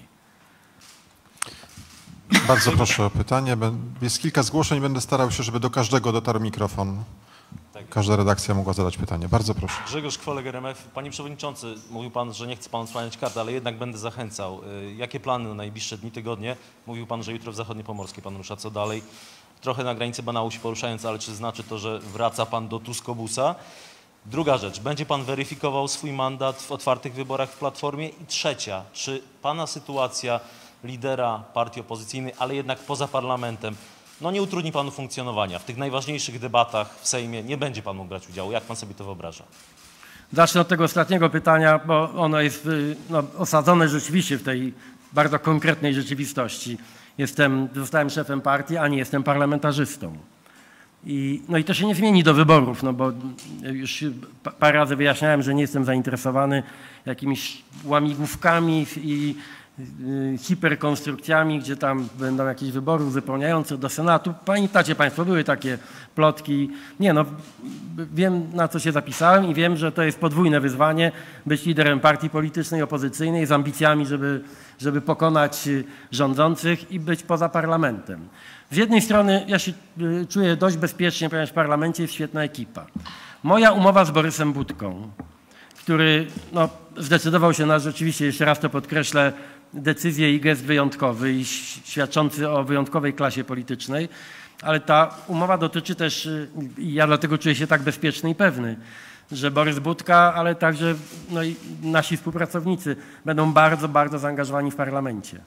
Bardzo proszę o pytanie. Jest kilka zgłoszeń, będę starał się, żeby do każdego dotarł mikrofon. Każda redakcja mogła zadać pytanie. Bardzo proszę. Grzegorz Kwolek, R M F. Panie Przewodniczący, mówił Pan, że nie chce Pan odsłaniać karty, ale jednak będę zachęcał. Jakie plany na najbliższe dni, tygodnie? Mówił Pan, że jutro w Zachodniopomorskiej Pan rusza. Co dalej? Trochę na granicy banału się poruszając, ale czy znaczy to, że wraca Pan do Tuskobusa? Druga rzecz, będzie Pan weryfikował swój mandat w otwartych wyborach w Platformie? I trzecia, czy Pana sytuacja lidera partii opozycyjnej, ale jednak poza parlamentem, no nie utrudni Panu funkcjonowania? W tych najważniejszych debatach w Sejmie nie będzie Pan mógł brać udziału. Jak Pan sobie to wyobraża? Zacznę od tego ostatniego pytania, bo ono jest no, osadzone rzeczywiście w tej bardzo konkretnej rzeczywistości. Jestem, zostałem szefem partii, a nie jestem parlamentarzystą. I, no i to się nie zmieni do wyborów, no bo już parę razy wyjaśniałem, że nie jestem zainteresowany jakimiś łamigłówkami i hiperkonstrukcjami, gdzie tam będą jakieś wybory uzupełniające do Senatu. Pamiętacie Państwo, były takie plotki. Nie no, wiem na co się zapisałem i wiem, że to jest podwójne wyzwanie być liderem partii politycznej, opozycyjnej z ambicjami, żeby, żeby pokonać rządzących i być poza parlamentem. Z jednej strony ja się czuję dość bezpiecznie, ponieważ w parlamencie jest świetna ekipa. Moja umowa z Borysem Budką, który no, zdecydował się na rzeczywiście, jeszcze raz to podkreślę, decyzję i gest wyjątkowy i świadczący o wyjątkowej klasie politycznej, ale ta umowa dotyczy też, i ja dlatego czuję się tak bezpieczny i pewny, że Borys Budka, ale także no, i nasi współpracownicy będą bardzo, bardzo zaangażowani w parlamencie.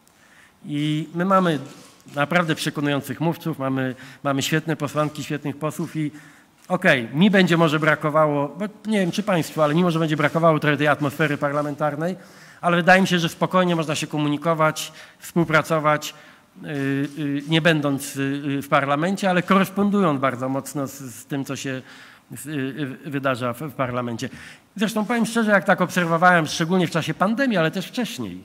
I my mamy naprawdę przekonujących mówców, mamy, mamy świetne posłanki, świetnych posłów i okej, okay, mi będzie może brakowało, bo nie wiem czy Państwu, ale mimo, że będzie brakowało trochę tej atmosfery parlamentarnej, ale wydaje mi się, że spokojnie można się komunikować, współpracować, yy, yy, nie będąc yy, w parlamencie, ale korespondując bardzo mocno z, z tym, co się yy, wydarza w, w parlamencie. Zresztą powiem szczerze, jak tak obserwowałem, szczególnie w czasie pandemii, ale też wcześniej,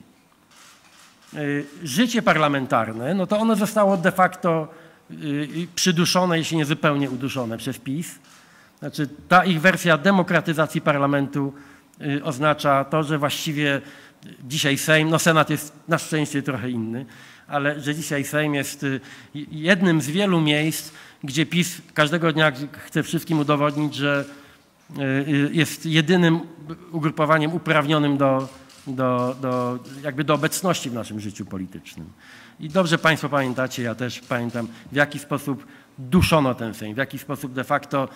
yy, życie parlamentarne, no to ono zostało de facto przyduszone, jeśli nie zupełnie uduszone przez PiS. Znaczy ta ich wersja demokratyzacji parlamentu oznacza to, że właściwie dzisiaj Sejm, no Senat jest na szczęście trochę inny, ale że dzisiaj Sejm jest jednym z wielu miejsc, gdzie PiS każdego dnia chce wszystkim udowodnić, że jest jedynym ugrupowaniem uprawnionym do, do, do, jakby do obecności w naszym życiu politycznym. I dobrze Państwo pamiętacie, ja też pamiętam, w jaki sposób duszono ten Sejm, w jaki sposób de facto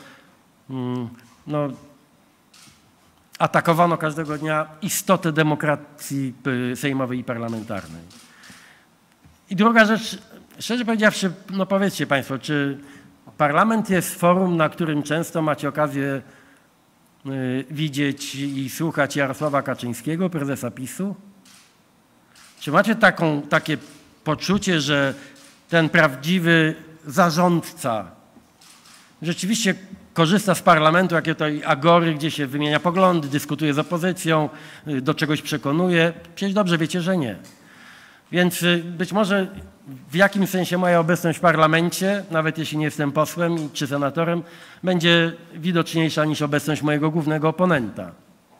no, atakowano każdego dnia istotę demokracji sejmowej i parlamentarnej. I druga rzecz, szczerze powiedziawszy, no powiedzcie Państwo, czy parlament jest forum, na którym często macie okazję y, widzieć i słuchać Jarosława Kaczyńskiego, prezesa PiSu? Czy macie taką, takie poczucie, że ten prawdziwy zarządca rzeczywiście korzysta z parlamentu, jakie to agory, gdzie się wymienia poglądy, dyskutuje z opozycją, do czegoś przekonuje? Przecież dobrze wiecie, że nie. Więc być może w jakimś sensie moja obecność w parlamencie, nawet jeśli nie jestem posłem czy senatorem, będzie widoczniejsza niż obecność mojego głównego oponenta.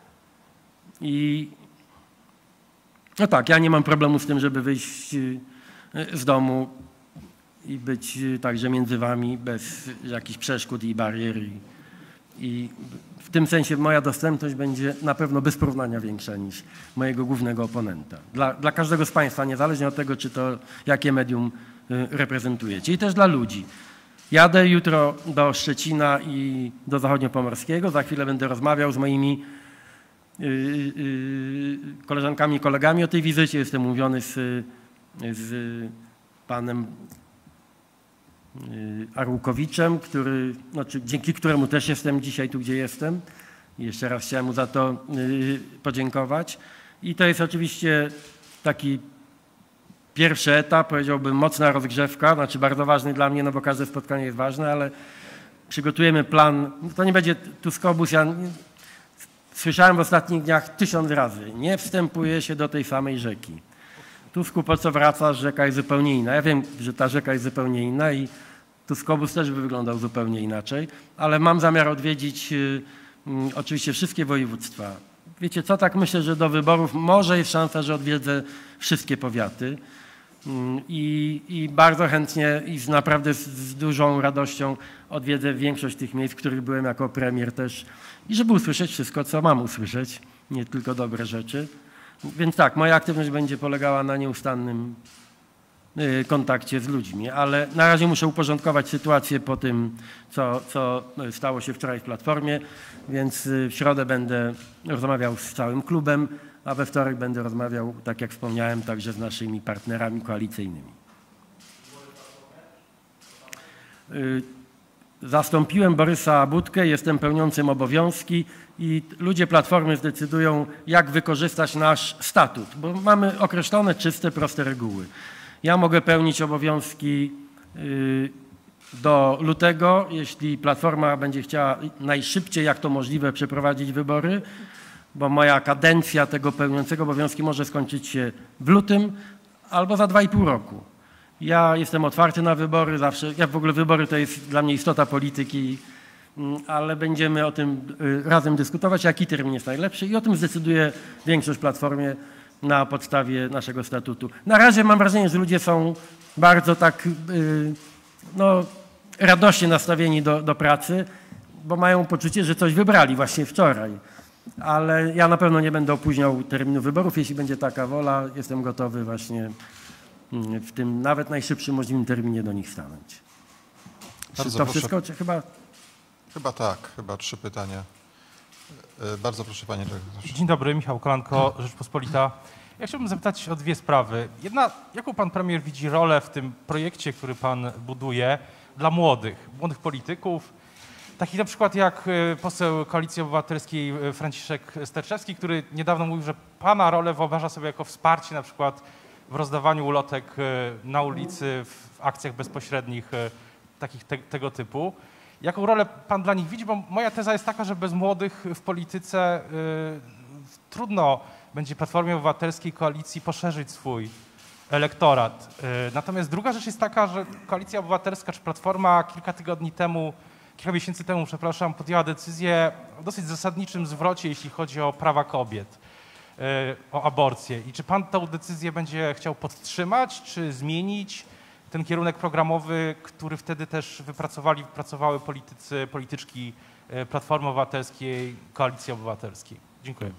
I no tak, ja nie mam problemu z tym, żeby wyjść z domu i być także między wami bez jakichś przeszkód i barier. I, i w tym sensie moja dostępność będzie na pewno bez porównania większa niż mojego głównego oponenta. Dla, dla każdego z Państwa, niezależnie od tego, czy to jakie medium reprezentujecie. I też dla ludzi. Jadę jutro do Szczecina i do Zachodniopomorskiego. Za chwilę będę rozmawiał z moimi yy, yy, koleżankami i kolegami o tej wizycie. Jestem umówiony z, z panem Arłukowiczem, który, znaczy, dzięki któremu też jestem dzisiaj tu, gdzie jestem. I jeszcze raz chciałem mu za to yy, podziękować. I to jest oczywiście taki pierwszy etap, powiedziałbym mocna rozgrzewka, znaczy bardzo ważny dla mnie, no bo każde spotkanie jest ważne, ale przygotujemy plan. To nie będzie Tuskobus. Ja słyszałem w ostatnich dniach tysiąc razy, nie wstępuje się do tej samej rzeki. Tusku, po co wracasz? Rzeka jest zupełnie inna. Ja wiem, że ta rzeka jest zupełnie inna i Tuskobus też by wyglądał zupełnie inaczej, ale mam zamiar odwiedzić y, y, oczywiście wszystkie województwa. Wiecie co, tak myślę, że do wyborów może jest szansa, że odwiedzę wszystkie powiaty y, i, i bardzo chętnie i z, naprawdę z, z dużą radością odwiedzę większość tych miejsc, w których byłem jako premier też i żeby usłyszeć wszystko, co mam usłyszeć, nie tylko dobre rzeczy. Więc tak, moja aktywność będzie polegała na nieustannym kontakcie z ludźmi, ale na razie muszę uporządkować sytuację po tym, co, co stało się wczoraj w Platformie, więc w środę będę rozmawiał z całym klubem, a we wtorek będę rozmawiał, tak jak wspomniałem, także z naszymi partnerami koalicyjnymi. Zastąpiłem Borysa Budkę, jestem pełniącym obowiązki i ludzie Platformy zdecydują, jak wykorzystać nasz statut, bo mamy określone, czyste, proste reguły. Ja mogę pełnić obowiązki do lutego, jeśli Platforma będzie chciała najszybciej, jak to możliwe, przeprowadzić wybory, bo moja kadencja tego pełniącego obowiązki może skończyć się w lutym albo za dwa i pół roku. Ja jestem otwarty na wybory, zawsze, ja w ogóle wybory to jest dla mnie istota polityki, ale będziemy o tym razem dyskutować, jaki termin jest najlepszy i o tym zdecyduje większość w Platformie na podstawie naszego statutu. Na razie mam wrażenie, że ludzie są bardzo tak no, radośnie nastawieni do, do pracy, bo mają poczucie, że coś wybrali właśnie wczoraj. Ale ja na pewno nie będę opóźniał terminu wyborów. Jeśli będzie taka wola, jestem gotowy właśnie w tym nawet najszybszym możliwym terminie do nich stanąć. Bardzo to proszę. wszystko, czy chyba? Chyba tak, chyba trzy pytania. Bardzo proszę panie redaktorze. Dzień dobry, Michał Kolanko, Rzeczpospolita. Ja chciałbym zapytać o dwie sprawy. Jedna, jaką pan premier widzi rolę w tym projekcie, który pan buduje dla młodych, młodych polityków, takich na przykład jak poseł Koalicji Obywatelskiej Franciszek Sterczewski, który niedawno mówił, że pana rolę wyobraża sobie jako wsparcie na przykład w rozdawaniu ulotek na ulicy, w akcjach bezpośrednich, takich te, tego typu. Jaką rolę pan dla nich widzi? Bo moja teza jest taka, że bez młodych w polityce y, trudno będzie Platformie Obywatelskiej, Koalicji poszerzyć swój elektorat. Y, natomiast druga rzecz jest taka, że Koalicja Obywatelska czy Platforma kilka tygodni temu, kilka miesięcy temu, przepraszam, podjęła decyzję o dosyć zasadniczym zwrocie, jeśli chodzi o prawa kobiet, y, o aborcję. I czy pan tę decyzję będzie chciał podtrzymać, czy zmienić? Ten kierunek programowy, który wtedy też wypracowali, wypracowały politycy, polityczki Platformy Obywatelskiej, Koalicji Obywatelskiej. Dziękuję.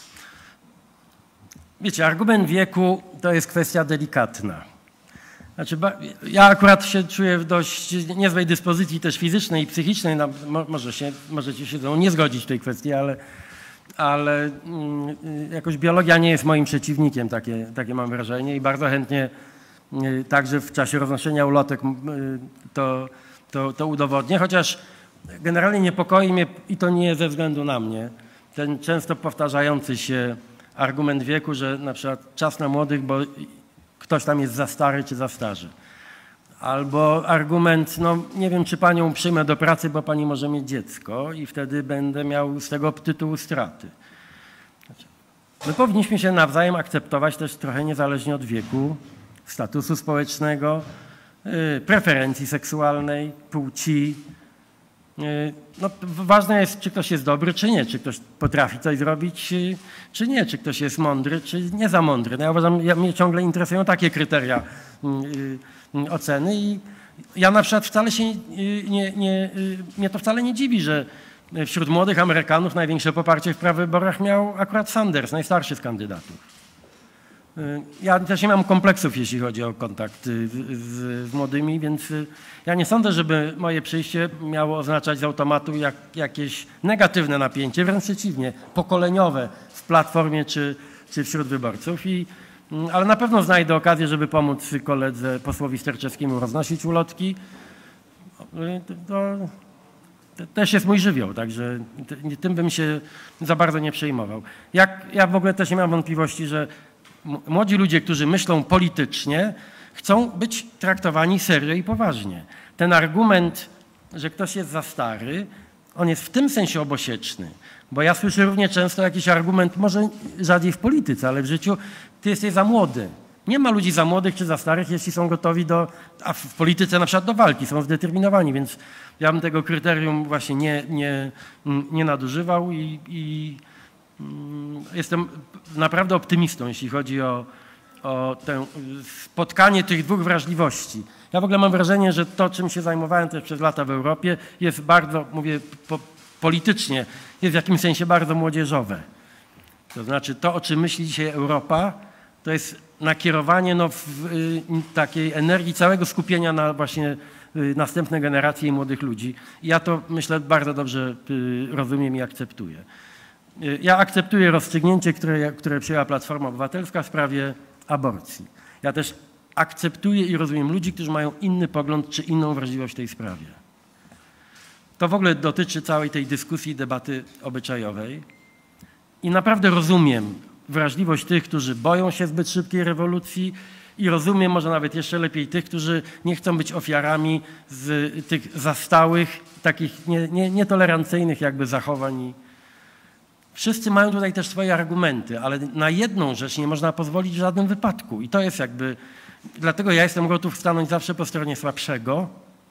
Wiecie, argument wieku to jest kwestia delikatna. Znaczy, ja akurat się czuję w dość niezłej dyspozycji też fizycznej i psychicznej. No, może się, możecie się ze mną nie zgodzić w tej kwestii, ale, ale mm, jakoś biologia nie jest moim przeciwnikiem, takie, takie mam wrażenie i bardzo chętnie y, także w czasie roznoszenia ulotek y, to, to, to udowodnię, chociaż generalnie niepokoi mnie, i to nie ze względu na mnie, ten często powtarzający się argument wieku, że na przykład czas na młodych, bo ktoś tam jest za stary czy za starzy. Albo argument, no nie wiem, czy panią przyjmę do pracy, bo pani może mieć dziecko i wtedy będę miał z tego tytułu straty. My powinniśmy się nawzajem akceptować też trochę niezależnie od wieku, statusu społecznego, preferencji seksualnej, płci. No, ważne jest, czy ktoś jest dobry, czy nie, czy ktoś potrafi coś zrobić, czy nie, czy ktoś jest mądry, czy nie za mądry. No ja uważam, ja, mnie ciągle interesują takie kryteria y, y, oceny i ja na przykład wcale się nie, nie, nie, mnie to wcale nie dziwi, że wśród młodych Amerykanów największe poparcie w prawyborach miał akurat Sanders, najstarszy z kandydatów. Ja też nie mam kompleksów, jeśli chodzi o kontakt z, z, z młodymi, więc ja nie sądzę, żeby moje przyjście miało oznaczać z automatu jak, jakieś negatywne napięcie, wręcz przeciwnie, pokoleniowe w Platformie czy, czy wśród wyborców. I, ale na pewno znajdę okazję, żeby pomóc koledze posłowi Sterczewskiemu roznosić ulotki. To, to też jest mój żywioł, także tym bym się za bardzo nie przejmował. Jak, ja w ogóle też nie mam wątpliwości, że młodzi ludzie, którzy myślą politycznie, chcą być traktowani serio i poważnie. Ten argument, że ktoś jest za stary, on jest w tym sensie obosieczny, bo ja słyszę równie często jakiś argument, może rzadziej w polityce, ale w życiu, ty jesteś za młody. Nie ma ludzi za młodych czy za starych, jeśli są gotowi do, a w polityce na przykład do walki, są zdeterminowani, więc ja bym tego kryterium właśnie nie, nie, nie nadużywał i, i jestem naprawdę optymistą, jeśli chodzi o, o te spotkanie tych dwóch wrażliwości. Ja w ogóle mam wrażenie, że to, czym się zajmowałem też przez lata w Europie, jest bardzo, mówię po, politycznie, jest w jakimś sensie bardzo młodzieżowe. To znaczy to, o czym myśli dzisiaj Europa, to jest nakierowanie no, w, y, takiej energii całego skupienia na właśnie y, następne generacje i młodych ludzi. I ja to, myślę, bardzo dobrze y, rozumiem i akceptuję. Ja akceptuję rozstrzygnięcie, które, które przyjęła Platforma Obywatelska w sprawie aborcji. Ja też akceptuję i rozumiem ludzi, którzy mają inny pogląd czy inną wrażliwość w tej sprawie. To w ogóle dotyczy całej tej dyskusji, debaty obyczajowej. I naprawdę rozumiem wrażliwość tych, którzy boją się zbyt szybkiej rewolucji i rozumiem może nawet jeszcze lepiej tych, którzy nie chcą być ofiarami z tych zastałych, takich nie, nie, nietolerancyjnych jakby zachowań. Wszyscy mają tutaj też swoje argumenty, ale na jedną rzecz nie można pozwolić w żadnym wypadku. I to jest jakby, dlatego ja jestem gotów stanąć zawsze po stronie słabszego,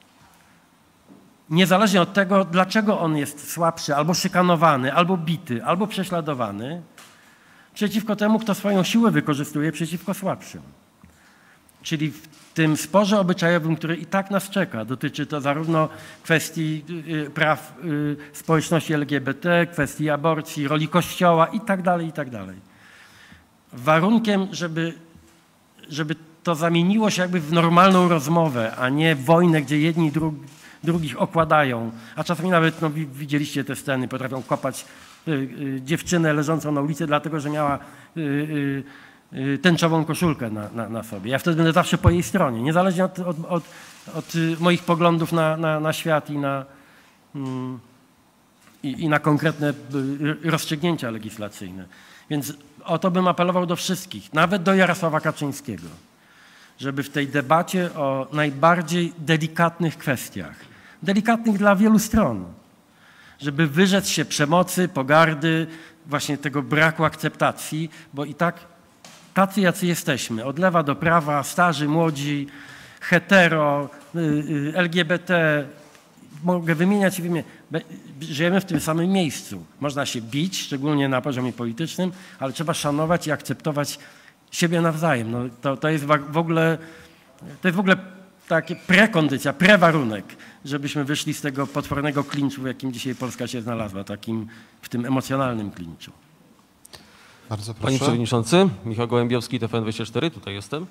niezależnie od tego, dlaczego on jest słabszy, albo szykanowany, albo bity, albo prześladowany, przeciwko temu, kto swoją siłę wykorzystuje przeciwko słabszym. Czyli w tym sporze obyczajowym, który i tak nas czeka, dotyczy to zarówno kwestii y, praw y, społeczności L G B T, kwestii aborcji, roli Kościoła i tak dalej, i tak dalej. Warunkiem, żeby, żeby to zamieniło się jakby w normalną rozmowę, a nie w wojnę, gdzie jedni dru, drugich okładają, a czasami nawet, no, widzieliście te sceny, potrafią kopać y, y, dziewczynę leżącą na ulicy, dlatego że miała y, y, tęczową koszulkę na, na, na sobie. Ja wtedy będę zawsze po jej stronie, niezależnie od, od, od, od moich poglądów na, na, na świat i na, mm, i, i na konkretne rozstrzygnięcia legislacyjne. Więc o to bym apelował do wszystkich, nawet do Jarosława Kaczyńskiego, żeby w tej debacie o najbardziej delikatnych kwestiach, delikatnych dla wielu stron, żeby wyrzec się przemocy, pogardy, właśnie tego braku akceptacji, bo i tak tacy, jacy jesteśmy, od lewa do prawa, starzy, młodzi, hetero, L G B T, mogę wymieniać i wymieniać. Żyjemy w tym samym miejscu. Można się bić, szczególnie na poziomie politycznym, ale trzeba szanować i akceptować siebie nawzajem. No, to, to jest w ogóle, to jest w ogóle takie prekondycja, prewarunek, żebyśmy wyszli z tego potwornego klinczu, w jakim dzisiaj Polska się znalazła, takim w tym emocjonalnym klinczu. Bardzo proszę. Panie Przewodniczący, Michał Gołębiowski, T V N dwadzieścia cztery, tutaj jestem.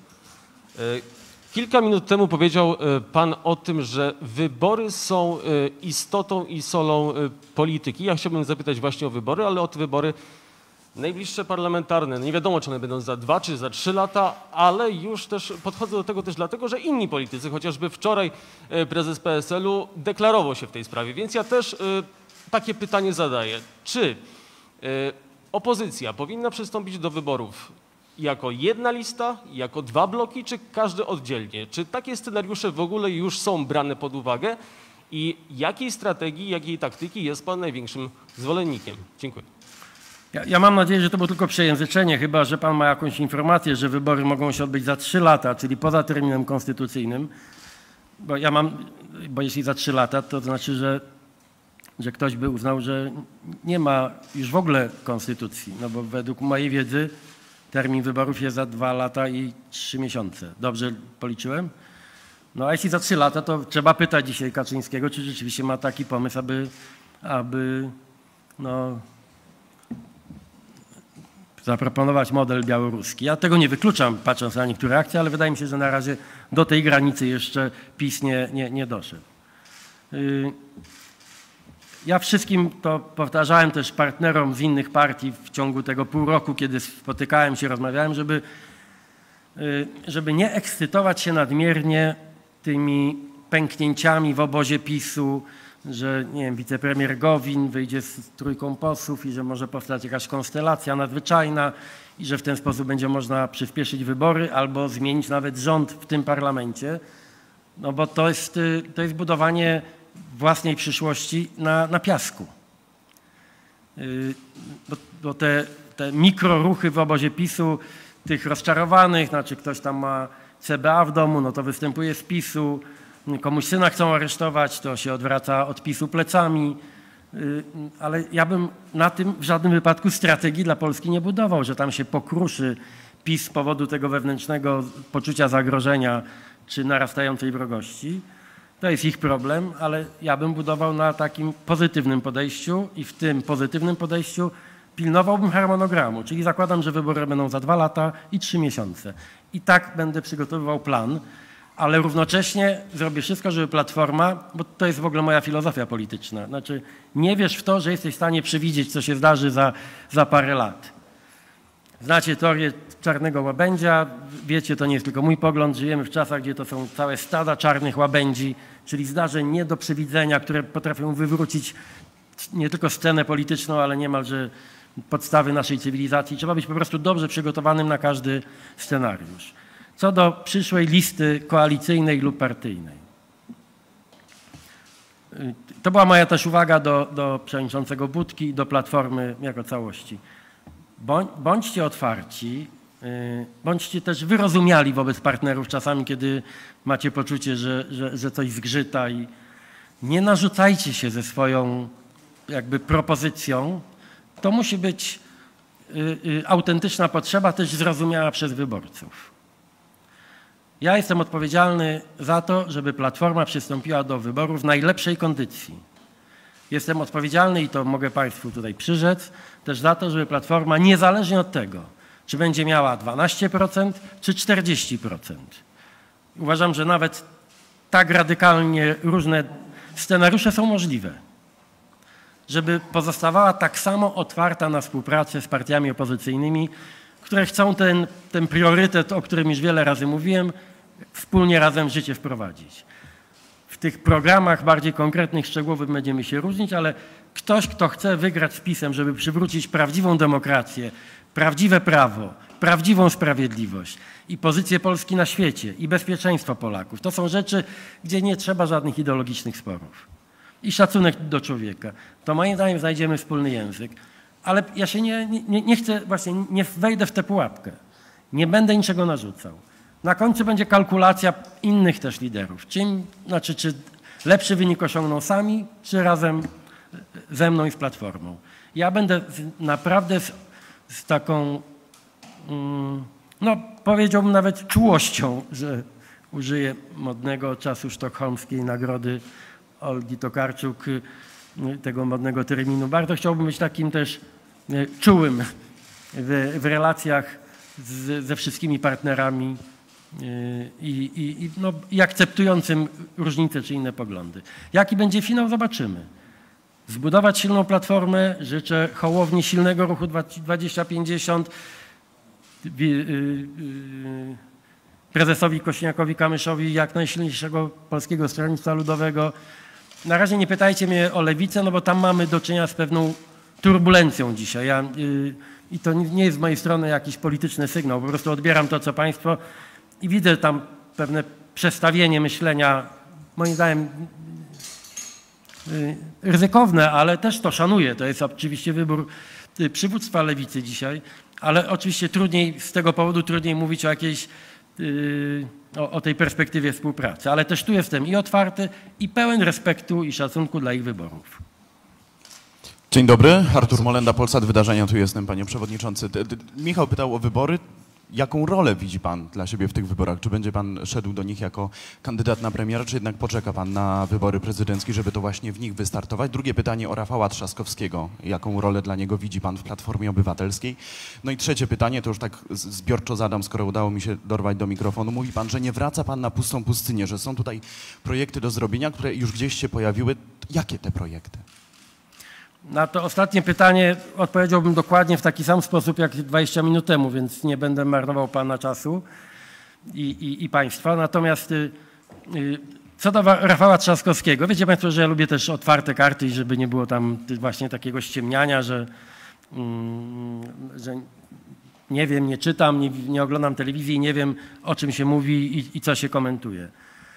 Kilka minut temu powiedział Pan o tym, że wybory są istotą i solą polityki. Ja chciałbym zapytać właśnie o wybory, ale o te wybory Najbliższe parlamentarne, nie wiadomo, czy one będą za dwa czy za trzy lata, ale już też podchodzę do tego też dlatego, że inni politycy, chociażby wczoraj prezes P S L u deklarował się w tej sprawie, więc ja też y, takie pytanie zadaję. Czy y, opozycja powinna przystąpić do wyborów jako jedna lista, jako dwa bloki, czy każdy oddzielnie? Czy takie scenariusze w ogóle już są brane pod uwagę i jakiej strategii, jakiej taktyki jest pan największym zwolennikiem? Dziękuję. Ja, ja mam nadzieję, że to było tylko przejęzyczenie, chyba że pan ma jakąś informację, że wybory mogą się odbyć za trzy lata, czyli poza terminem konstytucyjnym. Bo ja mam, bo jeśli za trzy lata, to znaczy, że, że ktoś by uznał, że nie ma już w ogóle konstytucji. No bo według mojej wiedzy termin wyborów jest za dwa lata i trzy miesiące. Dobrze policzyłem? No a jeśli za trzy lata, to trzeba pytać dzisiaj Kaczyńskiego, czy rzeczywiście ma taki pomysł, aby, aby no, zaproponować model białoruski. Ja tego nie wykluczam, patrząc na niektóre akcje, ale wydaje mi się, że na razie do tej granicy jeszcze PiS nie, nie, nie doszedł. Ja wszystkim to powtarzałem też partnerom z innych partii w ciągu tego pół roku, kiedy spotykałem się, rozmawiałem, żeby, żeby nie ekscytować się nadmiernie tymi pęknięciami w obozie PiSu, że nie wiem, wicepremier Gowin wyjdzie z trójką posłów i że może powstać jakaś konstelacja nadzwyczajna i że w ten sposób będzie można przyspieszyć wybory albo zmienić nawet rząd w tym parlamencie, no bo to jest, to jest budowanie własnej przyszłości na, na piasku. Bo, bo te, te mikroruchy w obozie PiSu, tych rozczarowanych, znaczy ktoś tam ma C B A w domu, no to występuje z PiSu, komuś syna chcą aresztować, to się odwraca od PiSu plecami, ale ja bym na tym w żadnym wypadku strategii dla Polski nie budował, że tam się pokruszy PiS z powodu tego wewnętrznego poczucia zagrożenia czy narastającej wrogości. To jest ich problem, ale ja bym budował na takim pozytywnym podejściu i w tym pozytywnym podejściu pilnowałbym harmonogramu, czyli zakładam, że wybory będą za dwa lata i trzy miesiące. I tak będę przygotowywał plan, ale równocześnie zrobię wszystko, żeby Platforma, bo to jest w ogóle moja filozofia polityczna, znaczy nie wierz w to, że jesteś w stanie przewidzieć, co się zdarzy za, za parę lat. Znacie teorię czarnego łabędzia, wiecie, to nie jest tylko mój pogląd, żyjemy w czasach, gdzie to są całe stada czarnych łabędzi, czyli zdarzeń nie do przewidzenia, które potrafią wywrócić nie tylko scenę polityczną, ale niemalże podstawy naszej cywilizacji. Trzeba być po prostu dobrze przygotowanym na każdy scenariusz. Co do przyszłej listy koalicyjnej lub partyjnej. To była moja też uwaga do, do przewodniczącego Budki i do Platformy jako całości. Bądźcie otwarci, bądźcie też wyrozumiali wobec partnerów czasami, kiedy macie poczucie, że, że, że coś zgrzyta i nie narzucajcie się ze swoją jakby propozycją. To musi być autentyczna potrzeba, też zrozumiała przez wyborców. Ja jestem odpowiedzialny za to, żeby Platforma przystąpiła do wyborów w najlepszej kondycji. Jestem odpowiedzialny i to mogę Państwu tutaj przyrzec, też za to, żeby Platforma niezależnie od tego, czy będzie miała dwanaście procent czy czterdzieści procent. Uważam, że nawet tak radykalnie różne scenariusze są możliwe, żeby pozostawała tak samo otwarta na współpracę z partiami opozycyjnymi, które chcą ten, ten priorytet, o którym już wiele razy mówiłem, wspólnie razem w życie wprowadzić. W tych programach bardziej konkretnych, szczegółowych będziemy się różnić, ale ktoś, kto chce wygrać z PiS-em, żeby przywrócić prawdziwą demokrację, prawdziwe prawo, prawdziwą sprawiedliwość i pozycję Polski na świecie i bezpieczeństwo Polaków, to są rzeczy, gdzie nie trzeba żadnych ideologicznych sporów. I szacunek do człowieka. To moim zdaniem znajdziemy wspólny język. Ale ja się nie, nie, nie chcę, właśnie nie wejdę w tę pułapkę. Nie będę niczego narzucał. Na końcu będzie kalkulacja innych też liderów. Czym, znaczy, czy lepszy wynik osiągną sami, czy razem ze mną i z Platformą. Ja będę naprawdę z, z taką, no powiedziałbym nawet czułością, że użyję modnego czasu sztokholmskiej nagrody Olgi Tokarczuk, tego modnego terminu. Bardzo chciałbym być takim też czułym w, w relacjach z, ze wszystkimi partnerami i, i, i, no, i akceptującym różnice czy inne poglądy. Jaki będzie finał, zobaczymy. zbudować silną platformę, życzę Hołowni silnego ruchu dwadzieścia pięćdziesiąt, prezesowi Kosiniakowi-Kamyszowi jak najsilniejszego Polskiego Stronnictwa Ludowego. Na razie nie pytajcie mnie o Lewicę, no bo tam mamy do czynienia z pewną turbulencją dzisiaj. Ja, yy, I to nie jest z mojej strony jakiś polityczny sygnał, po prostu odbieram to, co państwo i widzę tam pewne przestawienie myślenia, moim zdaniem yy, ryzykowne, ale też to szanuję. To jest oczywiście wybór yy, przywództwa Lewicy dzisiaj, ale oczywiście trudniej, z tego powodu trudniej mówić o jakiejś yy, o, o tej perspektywie współpracy, ale też tu jestem i otwarty, i pełen respektu i szacunku dla ich wyborów. Dzień dobry, Artur Molenda, Polsat Wydarzenia, tu jestem, panie przewodniczący. Michał pytał o wybory. Jaką rolę widzi pan dla siebie w tych wyborach? Czy będzie pan szedł do nich jako kandydat na premiera, czy jednak poczeka pan na wybory prezydenckie, żeby to właśnie w nich wystartować? Drugie pytanie o Rafała Trzaskowskiego. Jaką rolę dla niego widzi pan w Platformie Obywatelskiej? No i trzecie pytanie, to już tak zbiorczo zadam, skoro udało mi się dorwać do mikrofonu. Mówi pan, że nie wraca pan na pustą pustynię, że są tutaj projekty do zrobienia, które już gdzieś się pojawiły. Jakie te projekty? Na to ostatnie pytanie odpowiedziałbym dokładnie w taki sam sposób jak dwadzieścia minut temu, więc nie będę marnował pana czasu i, i, i państwa. Natomiast y, y, co do Rafała Trzaskowskiego, wiecie państwo, że ja lubię też otwarte karty i żeby nie było tam właśnie takiego ściemniania, że, y, że nie wiem, nie czytam, nie, nie oglądam telewizji, nie wiem, o czym się mówi i, i co się komentuje.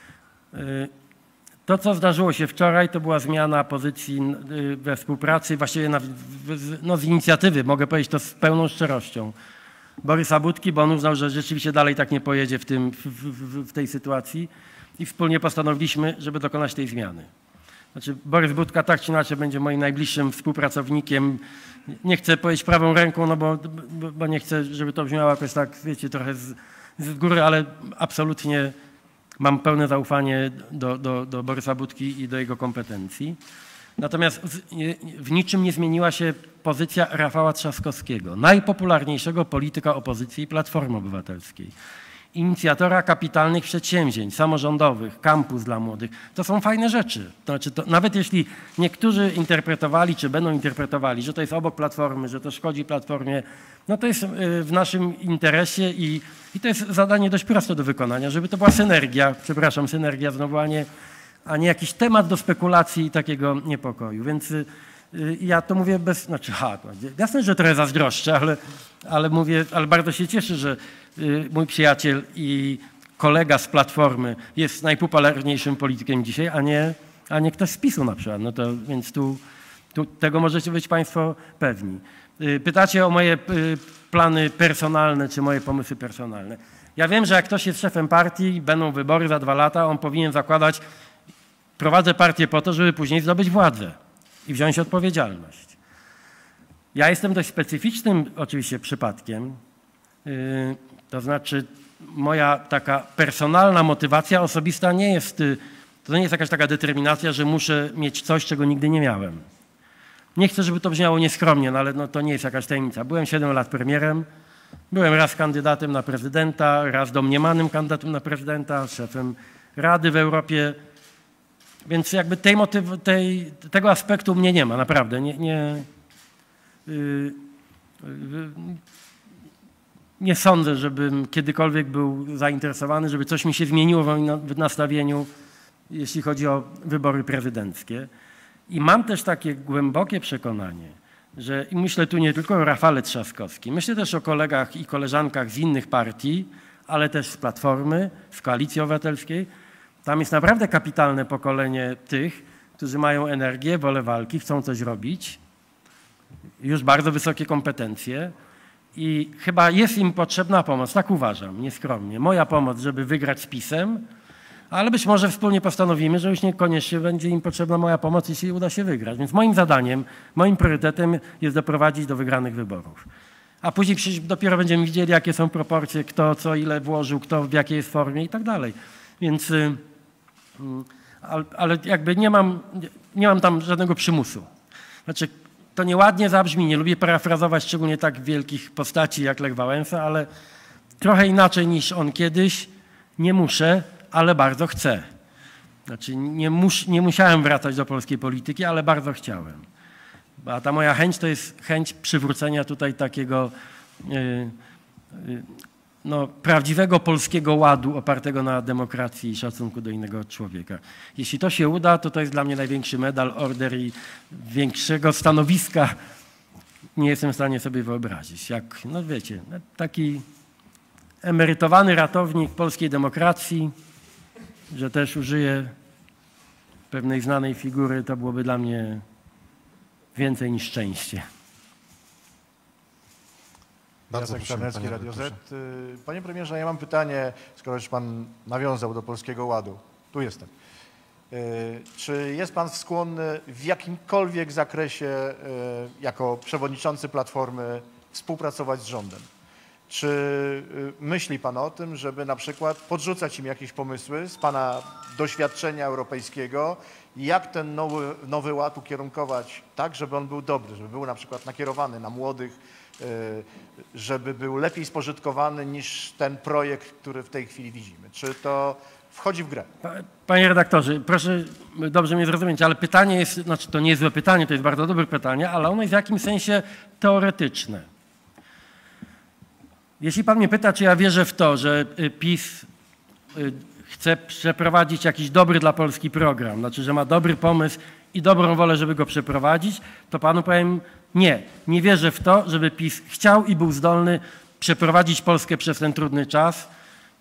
Y, To, co zdarzyło się wczoraj, to była zmiana pozycji we współpracy, właściwie na, no z inicjatywy, mogę powiedzieć to z pełną szczerością, Borysa Budki, bo on uznał, że rzeczywiście dalej tak nie pojedzie w, tym, w, w, w tej sytuacji i wspólnie postanowiliśmy, żeby dokonać tej zmiany. Znaczy Borys Budka tak czy inaczej będzie moim najbliższym współpracownikiem. Nie chcę powiedzieć prawą ręką, no bo, bo, bo nie chcę, żeby to brzmiało jakoś tak, wiecie, trochę z, z góry, ale absolutnie mam pełne zaufanie do, do, do Borysa Budki i do jego kompetencji. Natomiast w, w niczym nie zmieniła się pozycja Rafała Trzaskowskiego, najpopularniejszego polityka opozycji Platformy Obywatelskiej. Inicjatora kapitalnych przedsięwzięć samorządowych, kampus dla młodych. To są fajne rzeczy. To znaczy to, nawet jeśli niektórzy interpretowali, czy będą interpretowali, że to jest obok Platformy, że to szkodzi Platformie, no to jest w naszym interesie i, i to jest zadanie dość proste do wykonania, żeby to była synergia, przepraszam, synergia znowu, a nie, a nie jakiś temat do spekulacji i takiego niepokoju. Więc y, ja to mówię bez, znaczy ha, jasne, że trochę zazdroszczę, ale, ale mówię, ale bardzo się cieszę, że y, mój przyjaciel i kolega z Platformy jest najpopularniejszym politykiem dzisiaj, a nie, a nie ktoś z PiSu na przykład. No to, więc tu, tu tego możecie być państwo pewni. Y, pytacie o moje y, plany personalne, czy moje pomysły personalne. Ja wiem, że jak ktoś jest szefem partii, będą wybory za dwa lata, on powinien zakładać, prowadzę partię po to, żeby później zdobyć władzę i wziąć odpowiedzialność. Ja jestem dość specyficznym oczywiście przypadkiem, yy, to znaczy moja taka personalna motywacja osobista nie jest, yy, to nie jest jakaś taka determinacja, że muszę mieć coś, czego nigdy nie miałem. Nie chcę, żeby to brzmiało nieskromnie, no ale no, to nie jest jakaś tajemnica. Byłem siedem lat premierem, byłem raz kandydatem na prezydenta, raz domniemanym kandydatem na prezydenta, szefem Rady w Europie. Więc jakby tej motyw, tej, tego aspektu mnie nie ma, naprawdę. Nie, nie, yy, yy, nie sądzę, żebym kiedykolwiek był zainteresowany, żeby coś mi się zmieniło w nastawieniu, jeśli chodzi o wybory prezydenckie. I mam też takie głębokie przekonanie, że i myślę tu nie tylko o Rafale Trzaskowskim, myślę też o kolegach i koleżankach z innych partii, ale też z Platformy, z Koalicji Obywatelskiej. Tam jest naprawdę kapitalne pokolenie tych, którzy mają energię, wolę walki, chcą coś robić, już bardzo wysokie kompetencje i chyba jest im potrzebna pomoc, tak uważam, nieskromnie. Moja pomoc, żeby wygrać z PiS-em, ale być może wspólnie postanowimy, że już niekoniecznie będzie im potrzebna moja pomoc, jeśli uda się wygrać. Więc moim zadaniem, moim priorytetem jest doprowadzić do wygranych wyborów. A później dopiero będziemy widzieli, jakie są proporcje, kto co ile włożył, kto w jakiej jest formie i tak dalej. Więc... ale jakby nie mam, nie mam tam żadnego przymusu. Znaczy, to nieładnie zabrzmi, nie lubię parafrazować szczególnie tak wielkich postaci jak Lech Wałęsa, ale trochę inaczej niż on kiedyś, nie muszę, ale bardzo chcę. Znaczy nie, mus, nie musiałem wracać do polskiej polityki, ale bardzo chciałem. A ta moja chęć to jest chęć przywrócenia tutaj takiego yy, yy, no, prawdziwego polskiego ładu opartego na demokracji i szacunku do innego człowieka. Jeśli to się uda, to to jest dla mnie największy medal, order i większego stanowiska nie jestem w stanie sobie wyobrazić. Jak, no wiecie, taki emerytowany ratownik polskiej demokracji, że też użyję pewnej znanej figury, to byłoby dla mnie więcej niż szczęście. Bardzo Jacek prosimy, Czarnecki, panie Radio Z. redaktorze. Panie premierze, ja mam pytanie, skoro już pan nawiązał do Polskiego Ładu. Tu jestem. Czy jest pan skłonny w jakimkolwiek zakresie jako przewodniczący Platformy współpracować z rządem? Czy myśli pan o tym, żeby na przykład podrzucać im jakieś pomysły z pana doświadczenia europejskiego, jak ten nowy, nowy ład ukierunkować tak, żeby on był dobry, żeby był na przykład nakierowany na młodych, żeby był lepiej spożytkowany niż ten projekt, który w tej chwili widzimy? Czy to wchodzi w grę? Panie redaktorze, proszę dobrze mnie zrozumieć, ale pytanie jest, znaczy to nie jest złe pytanie, to jest bardzo dobre pytanie, ale ono jest w jakimś sensie teoretyczne. Jeśli pan mnie pyta, czy ja wierzę w to, że PiS chce przeprowadzić jakiś dobry dla Polski program, znaczy, że ma dobry pomysł i dobrą wolę, żeby go przeprowadzić, to panu powiem nie. Nie wierzę w to, żeby PiS chciał i był zdolny przeprowadzić Polskę przez ten trudny czas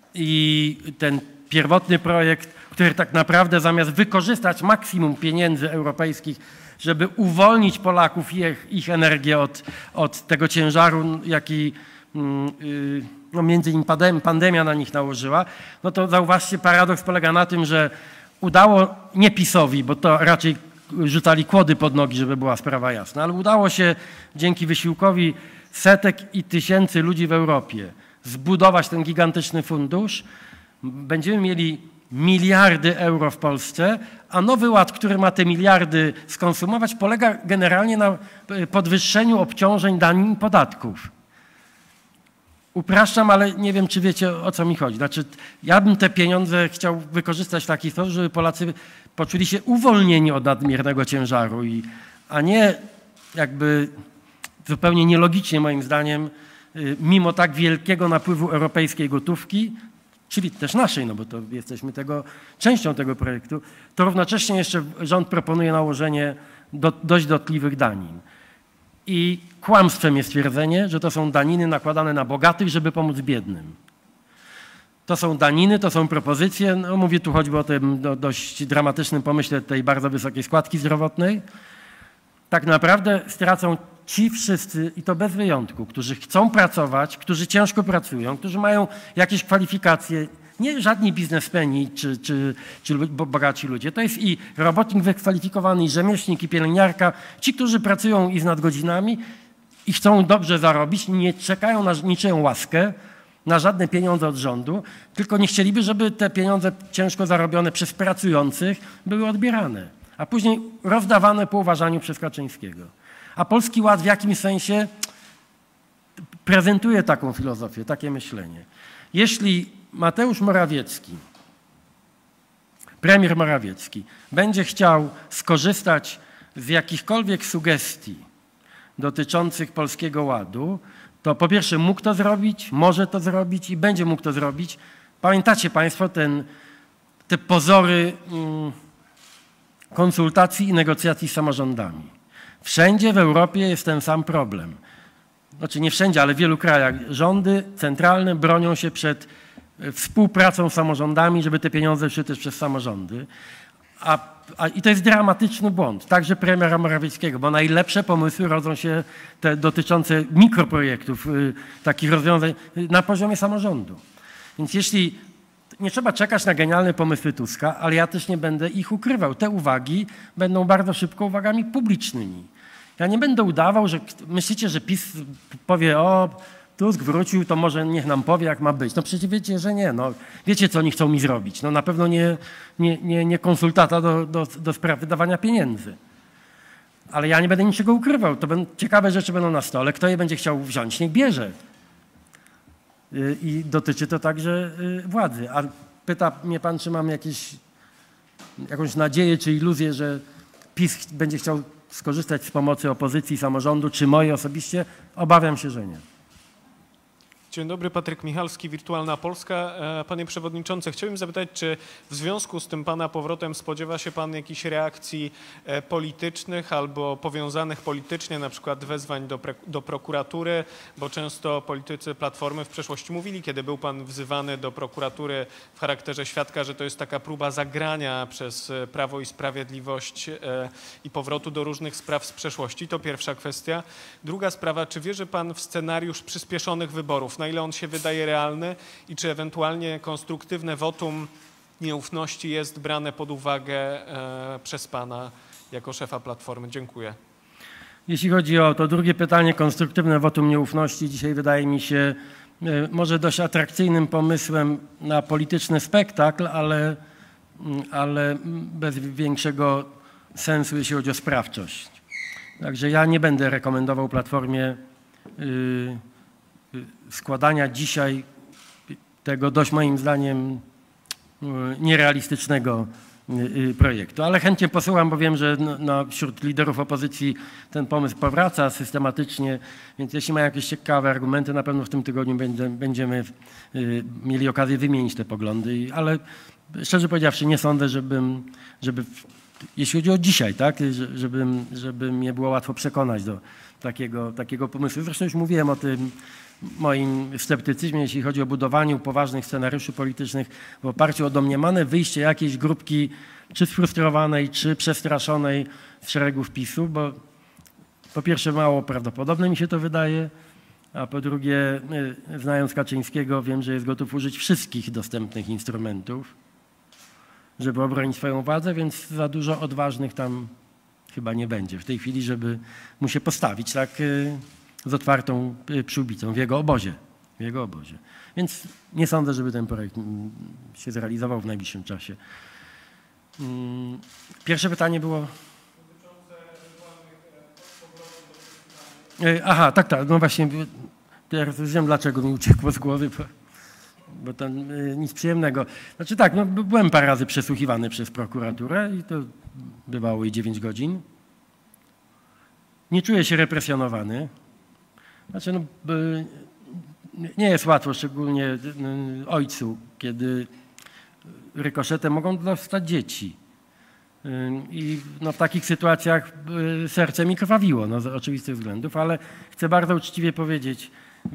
i ten pierwotny projekt, który tak naprawdę zamiast wykorzystać maksimum pieniędzy europejskich, żeby uwolnić Polaków i ich, ich energię od, od tego ciężaru, jaki no między innymi pandemia na nich nałożyła, no to zauważcie, paradoks polega na tym, że udało nie PiS-owi, bo to raczej rzucali kłody pod nogi, żeby była sprawa jasna, ale udało się dzięki wysiłkowi setek i tysięcy ludzi w Europie zbudować ten gigantyczny fundusz. Będziemy mieli miliardy euro w Polsce, a Nowy Ład, który ma te miliardy skonsumować, polega generalnie na podwyższeniu obciążeń danin i podatków. Upraszczam, ale nie wiem, czy wiecie, o co mi chodzi. Znaczy, ja bym te pieniądze chciał wykorzystać w taki sposób, żeby Polacy poczuli się uwolnieni od nadmiernego ciężaru, i, a nie jakby zupełnie nielogicznie moim zdaniem, mimo tak wielkiego napływu europejskiej gotówki, czyli też naszej, no bo to jesteśmy tego, częścią tego projektu, to równocześnie jeszcze rząd proponuje nałożenie do, dość dotkliwych danin. I kłamstwem jest twierdzenie, że to są daniny nakładane na bogatych, żeby pomóc biednym. To są daniny, to są propozycje, no mówię tu choćby o tym do, dość dramatycznym pomyśle tej bardzo wysokiej składki zdrowotnej. Tak naprawdę stracą ci wszyscy, i to bez wyjątku, którzy chcą pracować, którzy ciężko pracują, którzy mają jakieś kwalifikacje, nie żadni biznesmeni czy, czy, czy bogaci ludzie. To jest i robotnik wykwalifikowany, i rzemieślnik, i pielęgniarka. Ci, którzy pracują i z nadgodzinami i chcą dobrze zarobić, nie czekają na niczyją łaskę, na żadne pieniądze od rządu, tylko nie chcieliby, żeby te pieniądze ciężko zarobione przez pracujących były odbierane, a później rozdawane po uważaniu przez Kaczyńskiego. A Polski Ład w jakimś sensie prezentuje taką filozofię, takie myślenie. Jeśli Mateusz Morawiecki, premier Morawiecki, będzie chciał skorzystać z jakichkolwiek sugestii dotyczących Polskiego Ładu, to po pierwsze mógł to zrobić, może to zrobić i będzie mógł to zrobić. Pamiętacie państwo ten, te pozory mm, konsultacji i negocjacji z samorządami. Wszędzie w Europie jest ten sam problem. Znaczy nie wszędzie, ale w wielu krajach rządy centralne bronią się przed współpracą z samorządami, żeby te pieniądze szły też przez samorządy. A, a, I to jest dramatyczny błąd, także premiera Morawieckiego, bo najlepsze pomysły rodzą się te dotyczące mikroprojektów, y, takich rozwiązań y, na poziomie samorządu. Więc jeśli nie trzeba czekać na genialne pomysły Tuska, ale ja też nie będę ich ukrywał. Te uwagi będą bardzo szybko uwagami publicznymi. Ja nie będę udawał, że myślicie, że PiS powie, o, Tusk wrócił, to może niech nam powie, jak ma być. No przecież wiecie, że nie. No, wiecie, co oni chcą mi zrobić. No na pewno nie, nie, nie, nie konsultata do, do, do spraw wydawania pieniędzy. Ale ja nie będę niczego ukrywał. To będą, ciekawe rzeczy będą na stole. Kto je będzie chciał wziąć, niech bierze. I dotyczy to także władzy. A pyta mnie pan, czy mam jakieś jakąś nadzieję czy iluzję, że PiS będzie chciał skorzystać z pomocy opozycji, samorządu, czy mojej osobiście? Obawiam się, że nie. Dzień dobry, Patryk Michalski, Wirtualna Polska. Panie Przewodniczący, chciałbym zapytać, czy w związku z tym Pana powrotem spodziewa się Pan jakichś reakcji politycznych albo powiązanych politycznie, na przykład wezwań do, do prokuratury, bo często politycy Platformy w przeszłości mówili, kiedy był Pan wzywany do prokuratury w charakterze świadka, że to jest taka próba zagrania przez Prawo i Sprawiedliwość i powrotu do różnych spraw z przeszłości. To pierwsza kwestia. Druga sprawa, czy wierzy Pan w scenariusz przyspieszonych wyborów? Na ile on się wydaje realny i czy ewentualnie konstruktywne wotum nieufności jest brane pod uwagę e, przez Pana jako szefa Platformy? Dziękuję. Jeśli chodzi o to drugie pytanie, konstruktywne wotum nieufności, dzisiaj wydaje mi się e, może dość atrakcyjnym pomysłem na polityczny spektakl, ale, ale bez większego sensu, jeśli chodzi o sprawczość. Także ja nie będę rekomendował Platformie y, składania dzisiaj tego dość moim zdaniem nierealistycznego projektu. Ale chętnie posłucham, bo wiem, że no, wśród liderów opozycji ten pomysł powraca systematycznie, więc jeśli mają jakieś ciekawe argumenty, na pewno w tym tygodniu będzie, będziemy mieli okazję wymienić te poglądy. Ale szczerze powiedziawszy, nie sądzę, żebym, żeby, jeśli chodzi o dzisiaj, tak, żebym, żeby mnie było łatwo przekonać do takiego, takiego pomysłu. Zresztą już mówiłem o tym moim sceptycyzmie, jeśli chodzi o budowanie poważnych scenariuszy politycznych w oparciu o domniemane wyjście jakiejś grupki, czy sfrustrowanej, czy przestraszonej z szeregów PiSu, bo po pierwsze mało prawdopodobne mi się to wydaje, a po drugie, znając Kaczyńskiego, wiem, że jest gotów użyć wszystkich dostępnych instrumentów, żeby obronić swoją władzę, więc za dużo odważnych tam chyba nie będzie w tej chwili, żeby mu się postawić tak z otwartą przyłbicą w jego obozie. W jego obozie. Więc nie sądzę, żeby ten projekt się zrealizował w najbliższym czasie. Pierwsze pytanie było... Aha, tak, tak. No właśnie, teraz wiem, dlaczego mi uciekło z głowy, bo, bo to nic przyjemnego. Znaczy tak, no, byłem parę razy przesłuchiwany przez prokuraturę i to bywało i dziewięć godzin. Nie czuję się represjonowany. Znaczy, no, nie jest łatwo, szczególnie ojcu, kiedy rykoszetem mogą dostać dzieci. I no, w takich sytuacjach serce mi krwawiło, no, z oczywistych względów, ale chcę bardzo uczciwie powiedzieć,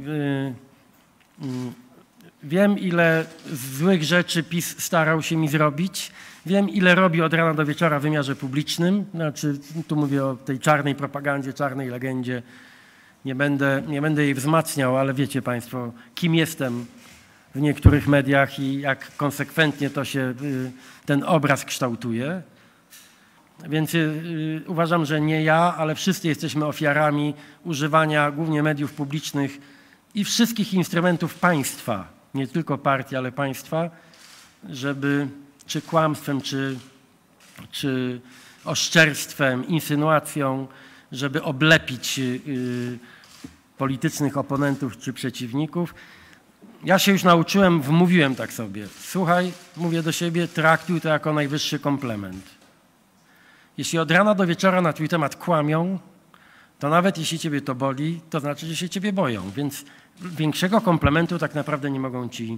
wiem, ile złych rzeczy PiS starał się mi zrobić, wiem, ile robi od rana do wieczora w wymiarze publicznym, znaczy tu mówię o tej czarnej propagandzie, czarnej legendzie. Nie będę, nie będę jej wzmacniał, ale wiecie Państwo, kim jestem w niektórych mediach i jak konsekwentnie to się ten obraz kształtuje. Więc y, uważam, że nie ja, ale wszyscy jesteśmy ofiarami używania głównie mediów publicznych i wszystkich instrumentów państwa, nie tylko partii, ale państwa, żeby czy kłamstwem, czy, czy oszczerstwem, insynuacją, żeby oblepić y, politycznych oponentów czy przeciwników. Ja się już nauczyłem, wmówiłem tak sobie. Słuchaj, mówię do siebie, traktuj to jako najwyższy komplement. Jeśli od rana do wieczora na twój temat kłamią, to nawet jeśli ciebie to boli, to znaczy, że się ciebie boją. Więc większego komplementu tak naprawdę nie mogą ci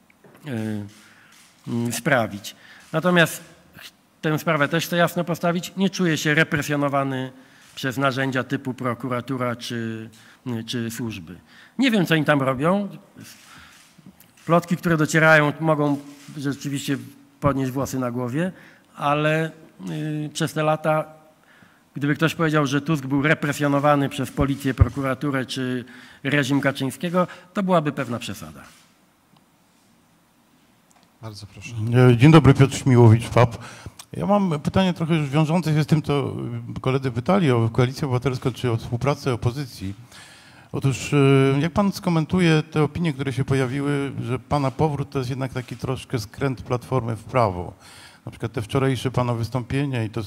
y, y, sprawić. Natomiast tę sprawę też chcę jasno postawić. Nie czuję się represjonowany przez narzędzia typu prokuratura czy, czy służby. Nie wiem, co im tam robią. Plotki, które docierają, mogą rzeczywiście podnieść włosy na głowie, ale yy, przez te lata, gdyby ktoś powiedział, że Tusk był represjonowany przez policję, prokuraturę czy reżim Kaczyńskiego, to byłaby pewna przesada. Bardzo proszę. Dzień dobry, Piotr Śmiłowicz, F A P. Ja mam pytanie trochę już wiążące się z tym, co koledzy pytali o Koalicję Obywatelską czy o współpracę opozycji. Otóż jak pan skomentuje te opinie, które się pojawiły, że pana powrót to jest jednak taki troszkę skręt Platformy w prawo. Na przykład te wczorajsze pana wystąpienia i to,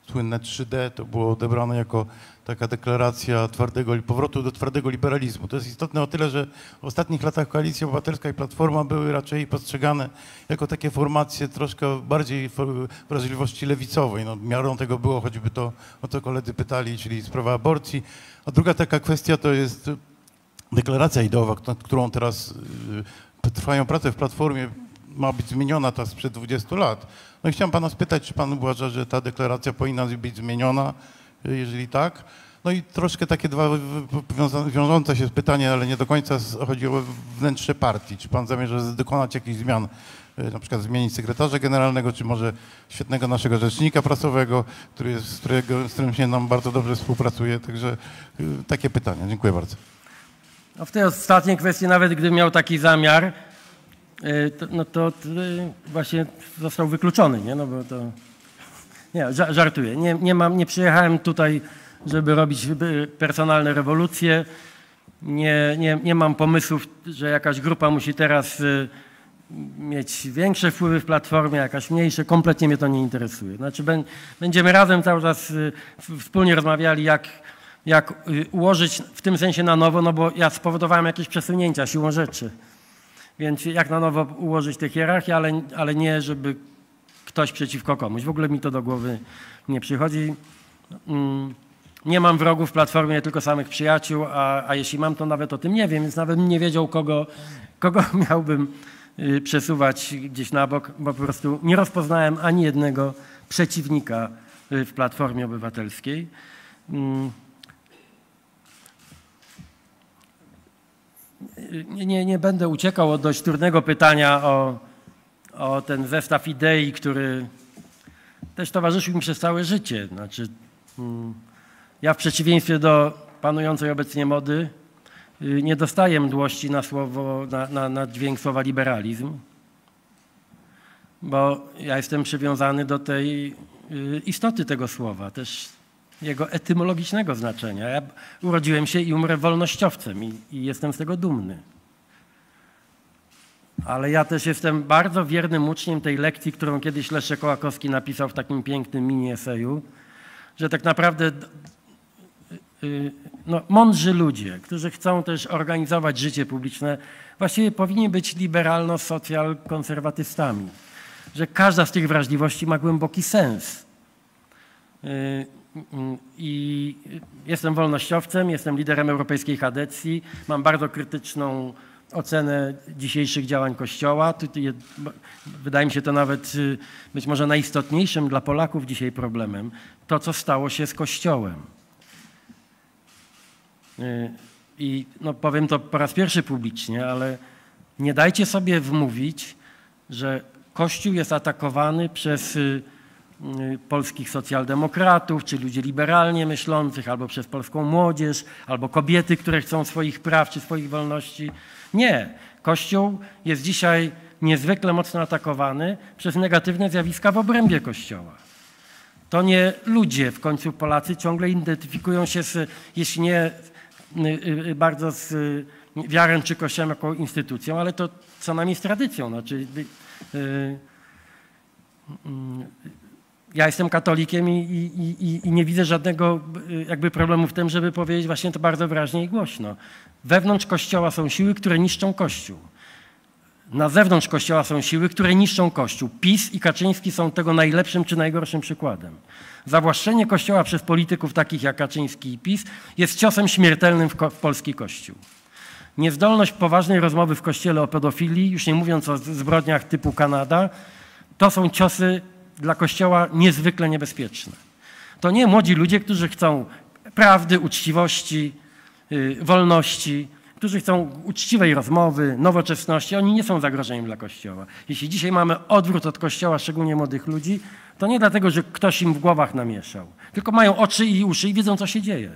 słynne trzy D, to było odebrane jako taka deklaracja twardego, powrotu do twardego liberalizmu. To jest istotne o tyle, że w ostatnich latach Koalicja Obywatelska i Platforma były raczej postrzegane jako takie formacje troszkę bardziej wrażliwości lewicowej. No, miarą tego było choćby to, o co koledzy pytali, czyli sprawa aborcji. A druga taka kwestia to jest deklaracja ideowa, nad którą teraz y, trwają prace w Platformie, ma być zmieniona ta sprzed dwudziestu lat. No i chciałem pana spytać, czy pan uważa, że ta deklaracja powinna być zmieniona, jeżeli tak? No i troszkę takie dwa wiążące się pytanie, ale nie do końca chodzi o wnętrze partii. Czy pan zamierza dokonać jakichś zmian, na przykład zmienić sekretarza generalnego, czy może świetnego naszego rzecznika prasowego, który jest, z, którego, z którym się nam bardzo dobrze współpracuje? Także takie pytania. Dziękuję bardzo. No w tej ostatniej kwestii, nawet gdybym miał taki zamiar, to, no to, to właśnie został wykluczony, nie? No bo to... Nie, żartuję. Nie, nie, mam, nie przyjechałem tutaj, żeby robić personalne rewolucje. Nie, nie, nie mam pomysłów, że jakaś grupa musi teraz y, mieć większe wpływy w Platformie, jakaś mniejsze. Kompletnie mnie to nie interesuje. Znaczy, ben, będziemy razem cały czas y, wspólnie rozmawiali, jak, jak y, ułożyć w tym sensie na nowo, no bo ja spowodowałem jakieś przesunięcia siłą rzeczy. Więc jak na nowo ułożyć tę hierarchię, ale, ale nie, żeby ktoś przeciwko komuś. W ogóle mi to do głowy nie przychodzi. Nie mam wrogów w Platformie, tylko samych przyjaciół, a, a jeśli mam, to nawet o tym nie wiem, więc nawet nie wiedział, kogo, kogo miałbym przesuwać gdzieś na bok, bo po prostu nie rozpoznałem ani jednego przeciwnika w Platformie Obywatelskiej. Nie, nie, nie będę uciekał od dość trudnego pytania o o ten zestaw idei, który też towarzyszył mi przez całe życie. Znaczy, ja w przeciwieństwie do panującej obecnie mody nie dostaję mdłości na słowo, na, na, na dźwięk słowa liberalizm, bo ja jestem przywiązany do tej istoty tego słowa, też jego etymologicznego znaczenia. Ja urodziłem się i umrę wolnościowcem i, i jestem z tego dumny. Ale ja też jestem bardzo wiernym uczniem tej lekcji, którą kiedyś Leszek Kołakowski napisał w takim pięknym mini-eseju, że tak naprawdę no, mądrzy ludzie, którzy chcą też organizować życie publiczne, właściwie powinni być liberalno-socjal-konserwatystami. Że każda z tych wrażliwości ma głęboki sens. I jestem wolnościowcem, jestem liderem europejskiej chadecji, mam bardzo krytyczną ocenę dzisiejszych działań Kościoła. Wydaje mi się to nawet być może najistotniejszym dla Polaków dzisiaj problemem, to co stało się z Kościołem. I no powiem to po raz pierwszy publicznie, ale nie dajcie sobie wmówić, że Kościół jest atakowany przez polskich socjaldemokratów, czy ludzi liberalnie myślących, albo przez polską młodzież, albo kobiety, które chcą swoich praw, czy swoich wolności. Nie. Kościół jest dzisiaj niezwykle mocno atakowany przez negatywne zjawiska w obrębie Kościoła. To nie ludzie, w końcu Polacy ciągle identyfikują się z, jeśli nie bardzo z wiarą czy Kościołem jako instytucją, ale to co najmniej z tradycją. Znaczy, yy, yy, ja jestem katolikiem i, i, i, i nie widzę żadnego jakby problemu w tym, żeby powiedzieć właśnie to bardzo wyraźnie i głośno. Wewnątrz Kościoła są siły, które niszczą Kościół. Na zewnątrz Kościoła są siły, które niszczą Kościół. PiS i Kaczyński są tego najlepszym czy najgorszym przykładem. Zawłaszczenie Kościoła przez polityków takich jak Kaczyński i PiS jest ciosem śmiertelnym w, ko- w polski Kościół. Niezdolność poważnej rozmowy w Kościele o pedofilii, już nie mówiąc o zbrodniach typu Kanada, to są ciosy dla Kościoła niezwykle niebezpieczne. To nie młodzi ludzie, którzy chcą prawdy, uczciwości, yy, wolności, którzy chcą uczciwej rozmowy, nowoczesności. Oni nie są zagrożeniem dla Kościoła. Jeśli dzisiaj mamy odwrót od Kościoła, szczególnie młodych ludzi, to nie dlatego, że ktoś im w głowach namieszał, tylko mają oczy i uszy i wiedzą, co się dzieje.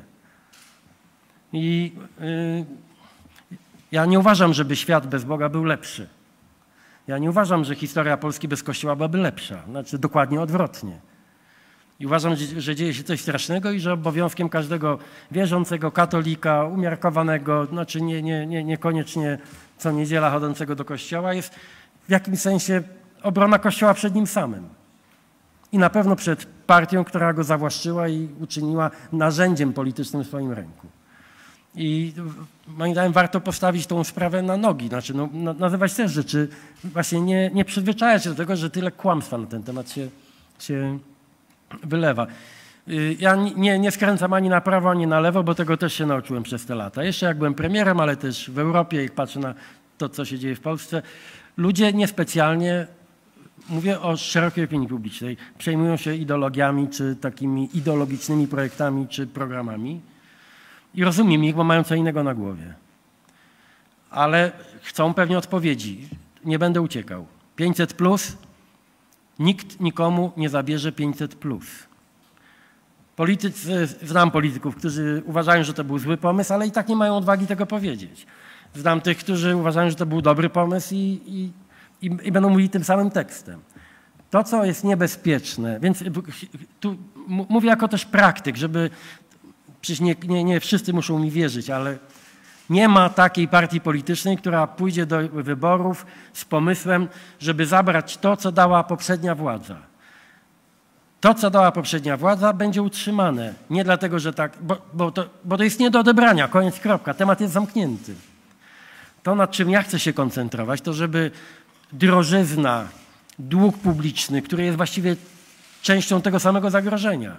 I yy, ja nie uważam, żeby świat bez Boga był lepszy. Ja nie uważam, że historia Polski bez Kościoła byłaby lepsza. Znaczy dokładnie odwrotnie. I uważam, że, że dzieje się coś strasznego i że obowiązkiem każdego wierzącego, katolika, umiarkowanego, znaczy nie, nie, nie, niekoniecznie co niedziela chodzącego do Kościoła, jest w jakimś sensie obrona Kościoła przed nim samym. I na pewno przed partią, która go zawłaszczyła i uczyniła narzędziem politycznym w swoim ręku. I moim zdaniem warto postawić tą sprawę na nogi, znaczy no, nazywać też rzeczy, właśnie nie, nie przyzwyczajać się do tego, że tyle kłamstwa na ten temat się, się wylewa. Ja nie, nie skręcam ani na prawo, ani na lewo, bo tego też się nauczyłem przez te lata. Jeszcze jak byłem premierem, ale też w Europie, jak patrzę na to, co się dzieje w Polsce, ludzie niespecjalnie, mówię o szerokiej opinii publicznej, przejmują się ideologiami, czy takimi ideologicznymi projektami, czy programami. I rozumiem ich, bo mają co innego na głowie. Ale chcą pewnie odpowiedzi. Nie będę uciekał. pięćset plus, nikt nikomu nie zabierze pięćset plus. Politycy, znam polityków, którzy uważają, że to był zły pomysł, ale i tak nie mają odwagi tego powiedzieć. Znam tych, którzy uważają, że to był dobry pomysł i, i, i, i będą mówili tym samym tekstem. To, co jest niebezpieczne, więc tu mówię jako też praktyk, żeby, przecież nie, nie, nie wszyscy muszą mi wierzyć, ale nie ma takiej partii politycznej, która pójdzie do wyborów z pomysłem, żeby zabrać to, co dała poprzednia władza. To, co dała poprzednia władza, będzie utrzymane. Nie dlatego, że tak, bo, bo, to, bo to jest nie do odebrania, koniec, kropka, temat jest zamknięty. To, nad czym ja chcę się koncentrować, to żeby drożyzna, dług publiczny, który jest właściwie częścią tego samego zagrożenia,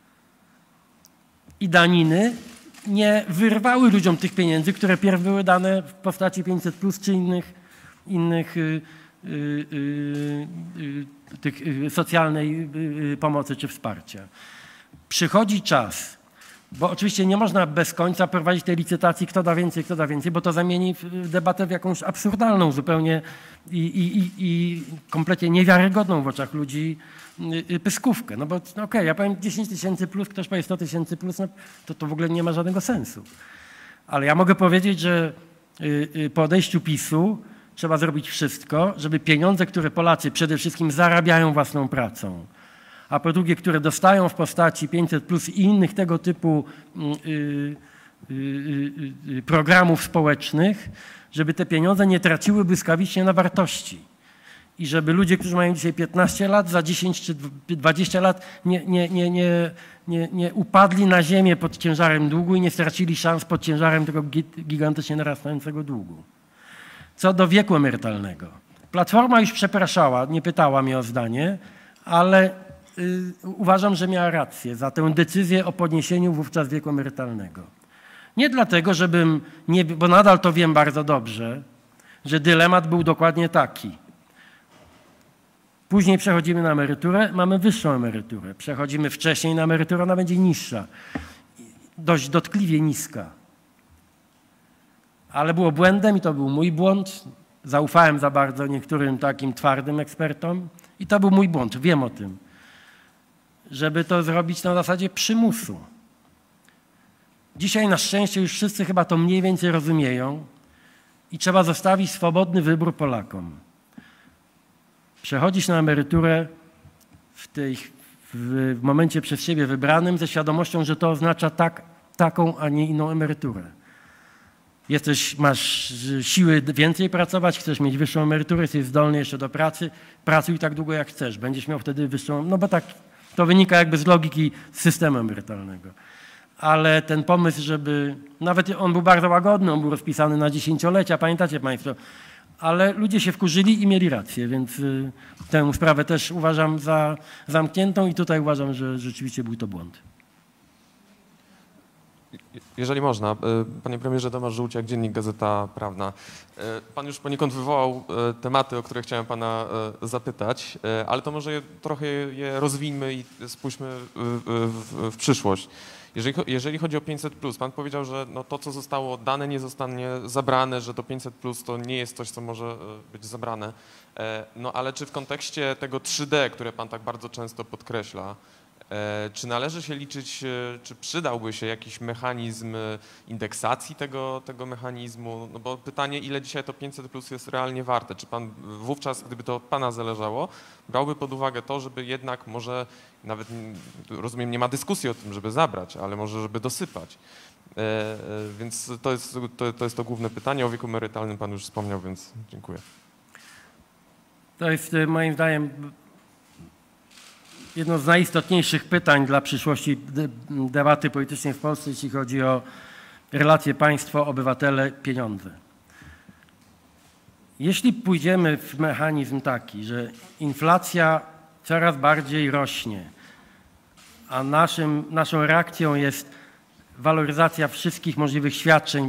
i daniny nie wyrwały ludziom tych pieniędzy, które pierw były dane w postaci pięćset plus czy innych, innych y, y, y, y, tych y, socjalnej y, pomocy czy wsparcia. Przychodzi czas, bo oczywiście nie można bez końca prowadzić tej licytacji, kto da więcej, kto da więcej, bo to zamieni debatę w jakąś absurdalną zupełnie i, i, i, i kompletnie niewiarygodną w oczach ludzi pyskówkę. No bo no okej, okay, ja powiem dziesięć tysięcy plus, ktoś powie sto tysięcy plus, no to to w ogóle nie ma żadnego sensu. Ale ja mogę powiedzieć, że po odejściu PiSu trzeba zrobić wszystko, żeby pieniądze, które Polacy przede wszystkim zarabiają własną pracą, a po drugie, które dostają w postaci pięćset plus i innych tego typu y, y, y, y, programów społecznych, żeby te pieniądze nie traciły błyskawicznie na wartości. I żeby ludzie, którzy mają dzisiaj piętnaście lat, za dziesięć czy dwadzieścia lat nie, nie, nie, nie, nie, nie upadli na ziemię pod ciężarem długu i nie stracili szans pod ciężarem tego gigantycznie narastającego długu. Co do wieku emerytalnego. Platforma już przepraszała, nie pytała mnie o zdanie, ale y, uważam, że miała rację za tę decyzję o podniesieniu wówczas wieku emerytalnego. Nie dlatego, żebym, nie, bo nadal to wiem bardzo dobrze, że dylemat był dokładnie taki. Później przechodzimy na emeryturę, mamy wyższą emeryturę. Przechodzimy wcześniej na emeryturę, ona będzie niższa. Dość dotkliwie niska. Ale było błędem i to był mój błąd. Zaufałem za bardzo niektórym takim twardym ekspertom i to był mój błąd, wiem o tym. Żeby to zrobić na zasadzie przymusu. Dzisiaj na szczęście już wszyscy chyba to mniej więcej rozumieją i trzeba zostawić swobodny wybór Polakom. Przechodzisz na emeryturę w, tej, w, w momencie przez siebie wybranym ze świadomością, że to oznacza tak, taką, a nie inną emeryturę. Jesteś, masz siły więcej pracować, chcesz mieć wyższą emeryturę, jesteś zdolny jeszcze do pracy, pracuj tak długo jak chcesz, będziesz miał wtedy wyższą, no bo tak to wynika jakby z logiki systemu emerytalnego. Ale ten pomysł, żeby, nawet on był bardzo łagodny, on był rozpisany na dziesięciolecia, pamiętacie Państwo, ale ludzie się wkurzyli i mieli rację, więc y, tę sprawę też uważam za zamkniętą i tutaj uważam, że rzeczywiście był to błąd. Jeżeli można, panie premierze, Tomasz Żółciak, Dziennik Gazeta Prawna. Pan już poniekąd wywołał tematy, o które chciałem pana zapytać, ale to może je, trochę je rozwijmy i spójrzmy w, w, w przyszłość. Jeżeli, jeżeli chodzi o pięćset plus, pan powiedział, że no to, co zostało dane, nie zostanie zabrane, że to pięćset plus to nie jest coś, co może być zabrane. No ale czy w kontekście tego trzy D, które pan tak bardzo często podkreśla, czy należy się liczyć, czy przydałby się jakiś mechanizm indeksacji tego, tego mechanizmu? No bo pytanie, ile dzisiaj to pięćset plus jest realnie warte? Czy pan wówczas, gdyby to od pana zależało, brałby pod uwagę to, żeby jednak może, nawet rozumiem, nie ma dyskusji o tym, żeby zabrać, ale może żeby dosypać. Więc to jest to, to jest to główne pytanie. O wieku emerytalnym pan już wspomniał, więc dziękuję. To jest moim zdaniem jedno z najistotniejszych pytań dla przyszłości de debaty politycznej w Polsce, jeśli chodzi o relacje państwo, obywatele, pieniądze. Jeśli pójdziemy w mechanizm taki, że inflacja coraz bardziej rośnie, a naszym, naszą reakcją jest waloryzacja wszystkich możliwych świadczeń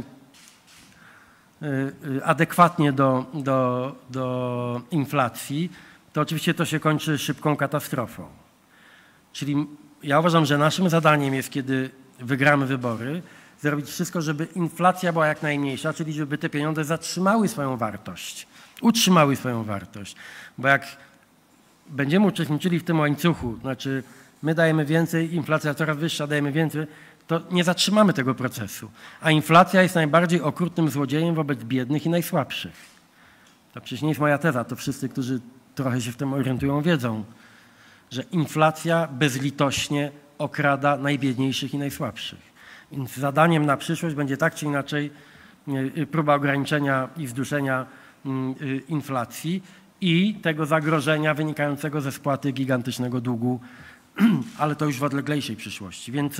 adekwatnie do, do, do inflacji, to oczywiście to się kończy szybką katastrofą. Czyli ja uważam, że naszym zadaniem jest, kiedy wygramy wybory, zrobić wszystko, żeby inflacja była jak najmniejsza, czyli żeby te pieniądze zatrzymały swoją wartość, utrzymały swoją wartość. Bo jak będziemy uczestniczyli w tym łańcuchu, znaczy my dajemy więcej, inflacja coraz wyższa, dajemy więcej, to nie zatrzymamy tego procesu. A inflacja jest najbardziej okrutnym złodziejem wobec biednych i najsłabszych. To przecież nie jest moja teza, to wszyscy, którzy trochę się w tym orientują, wiedzą, że inflacja bezlitośnie okrada najbiedniejszych i najsłabszych. Więc zadaniem na przyszłość będzie tak czy inaczej próba ograniczenia i zduszenia inflacji i tego zagrożenia wynikającego ze spłaty gigantycznego długu, ale to już w odleglejszej przyszłości. Więc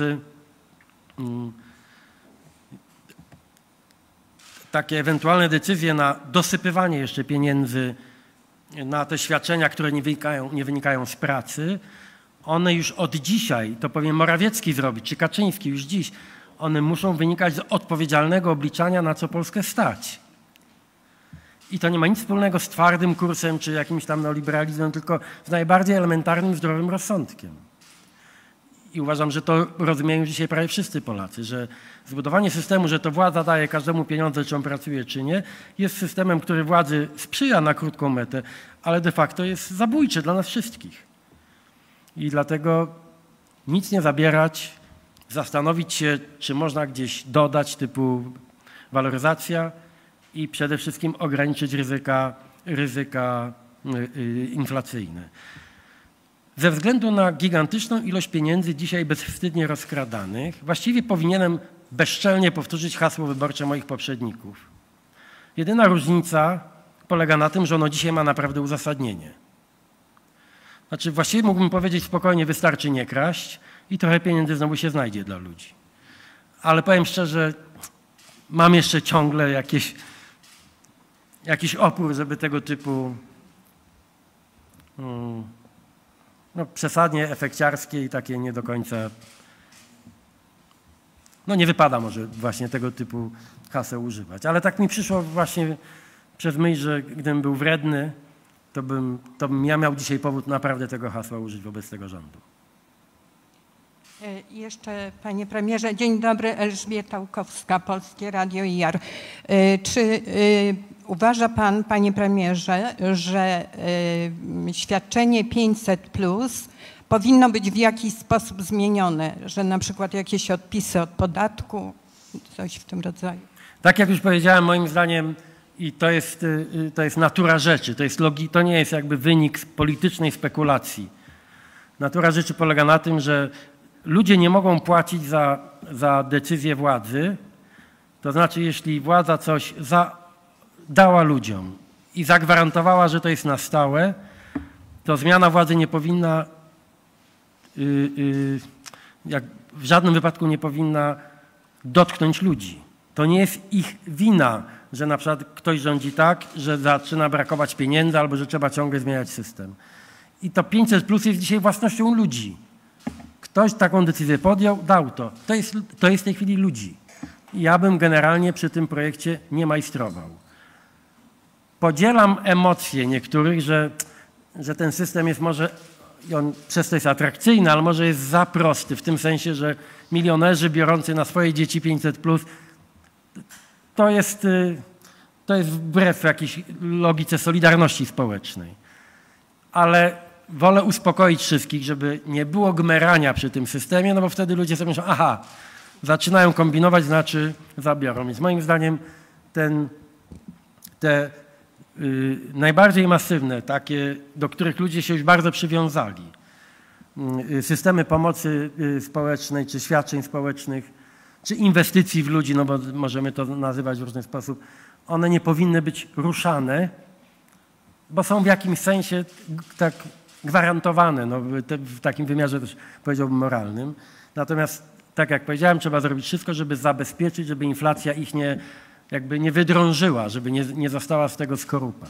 takie ewentualne decyzje na dosypywanie jeszcze pieniędzy na te świadczenia, które nie wynikają, nie wynikają z pracy, one już od dzisiaj, to powinien Morawiecki zrobić, czy Kaczyński już dziś, one muszą wynikać z odpowiedzialnego obliczania, na co Polskę stać. I to nie ma nic wspólnego z twardym kursem, czy jakimś tam neoliberalizmem, tylko z najbardziej elementarnym, zdrowym rozsądkiem. I uważam, że to rozumieją dzisiaj prawie wszyscy Polacy, że zbudowanie systemu, że to władza daje każdemu pieniądze, czy on pracuje, czy nie, jest systemem, który władzy sprzyja na krótką metę, ale de facto jest zabójczy dla nas wszystkich. I dlatego nic nie zabierać, zastanowić się, czy można gdzieś dodać typu waloryzacja i przede wszystkim ograniczyć ryzyka, ryzyka inflacyjne. Ze względu na gigantyczną ilość pieniędzy dzisiaj bezwstydnie rozkradanych, właściwie powinienem bezczelnie powtórzyć hasło wyborcze moich poprzedników. Jedyna różnica polega na tym, że ono dzisiaj ma naprawdę uzasadnienie. Znaczy właściwie mógłbym powiedzieć spokojnie, wystarczy nie kraść i trochę pieniędzy znowu się znajdzie dla ludzi. Ale powiem szczerze, mam jeszcze ciągle jakieś, jakiś opór, żeby tego typu hmm, no, przesadnie efekciarskie i takie nie do końca, no nie wypada może właśnie tego typu haseł używać. Ale tak mi przyszło właśnie przez myśl, że gdybym był wredny, to bym, to bym ja miał dzisiaj powód naprawdę tego hasła użyć wobec tego rządu. Jeszcze, panie premierze, dzień dobry, Elżbieta Łukowska, Polskie Radio I R. Czy uważa pan, panie premierze, że świadczenie pięćset plus powinno być w jakiś sposób zmienione, że na przykład jakieś odpisy od podatku, coś w tym rodzaju? Tak jak już powiedziałem, moim zdaniem i to jest, to jest natura rzeczy, to, jest logi, to nie jest jakby wynik politycznej spekulacji. Natura rzeczy polega na tym, że ludzie nie mogą płacić za, za decyzje władzy, to znaczy jeśli władza coś za, dała ludziom i zagwarantowała, że to jest na stałe, to zmiana władzy nie powinna, yy, yy, jak w żadnym wypadku nie powinna dotknąć ludzi. To nie jest ich wina, że na przykład ktoś rządzi tak, że zaczyna brakować pieniędzy albo że trzeba ciągle zmieniać system. I to pięćset plus jest dzisiaj własnością ludzi. Ktoś taką decyzję podjął, dał to. To jest, to jest w tej chwili ludzi. Ja bym generalnie przy tym projekcie nie majstrował. Podzielam emocje niektórych, że, że ten system jest może, on przez to jest atrakcyjny, ale może jest za prosty, w tym sensie, że milionerzy biorący na swoje dzieci pięćset plus, to jest, to jest wbrew jakiejś logice solidarności społecznej. Ale wolę uspokoić wszystkich, żeby nie było gmerania przy tym systemie, no bo wtedy ludzie sobie myślą, aha, zaczynają kombinować, znaczy zabiorą. Więc moim zdaniem ten, te y, najbardziej masywne, takie, do których ludzie się już bardzo przywiązali, y, systemy pomocy y, społecznej, czy świadczeń społecznych, czy inwestycji w ludzi, no bo możemy to nazywać w różny sposób, one nie powinny być ruszane, bo są w jakimś sensie tak gwarantowane, no, te, w takim wymiarze też powiedziałbym moralnym. Natomiast, tak jak powiedziałem, trzeba zrobić wszystko, żeby zabezpieczyć, żeby inflacja ich nie, jakby nie wydrążyła, żeby nie, nie została z tego skorupa.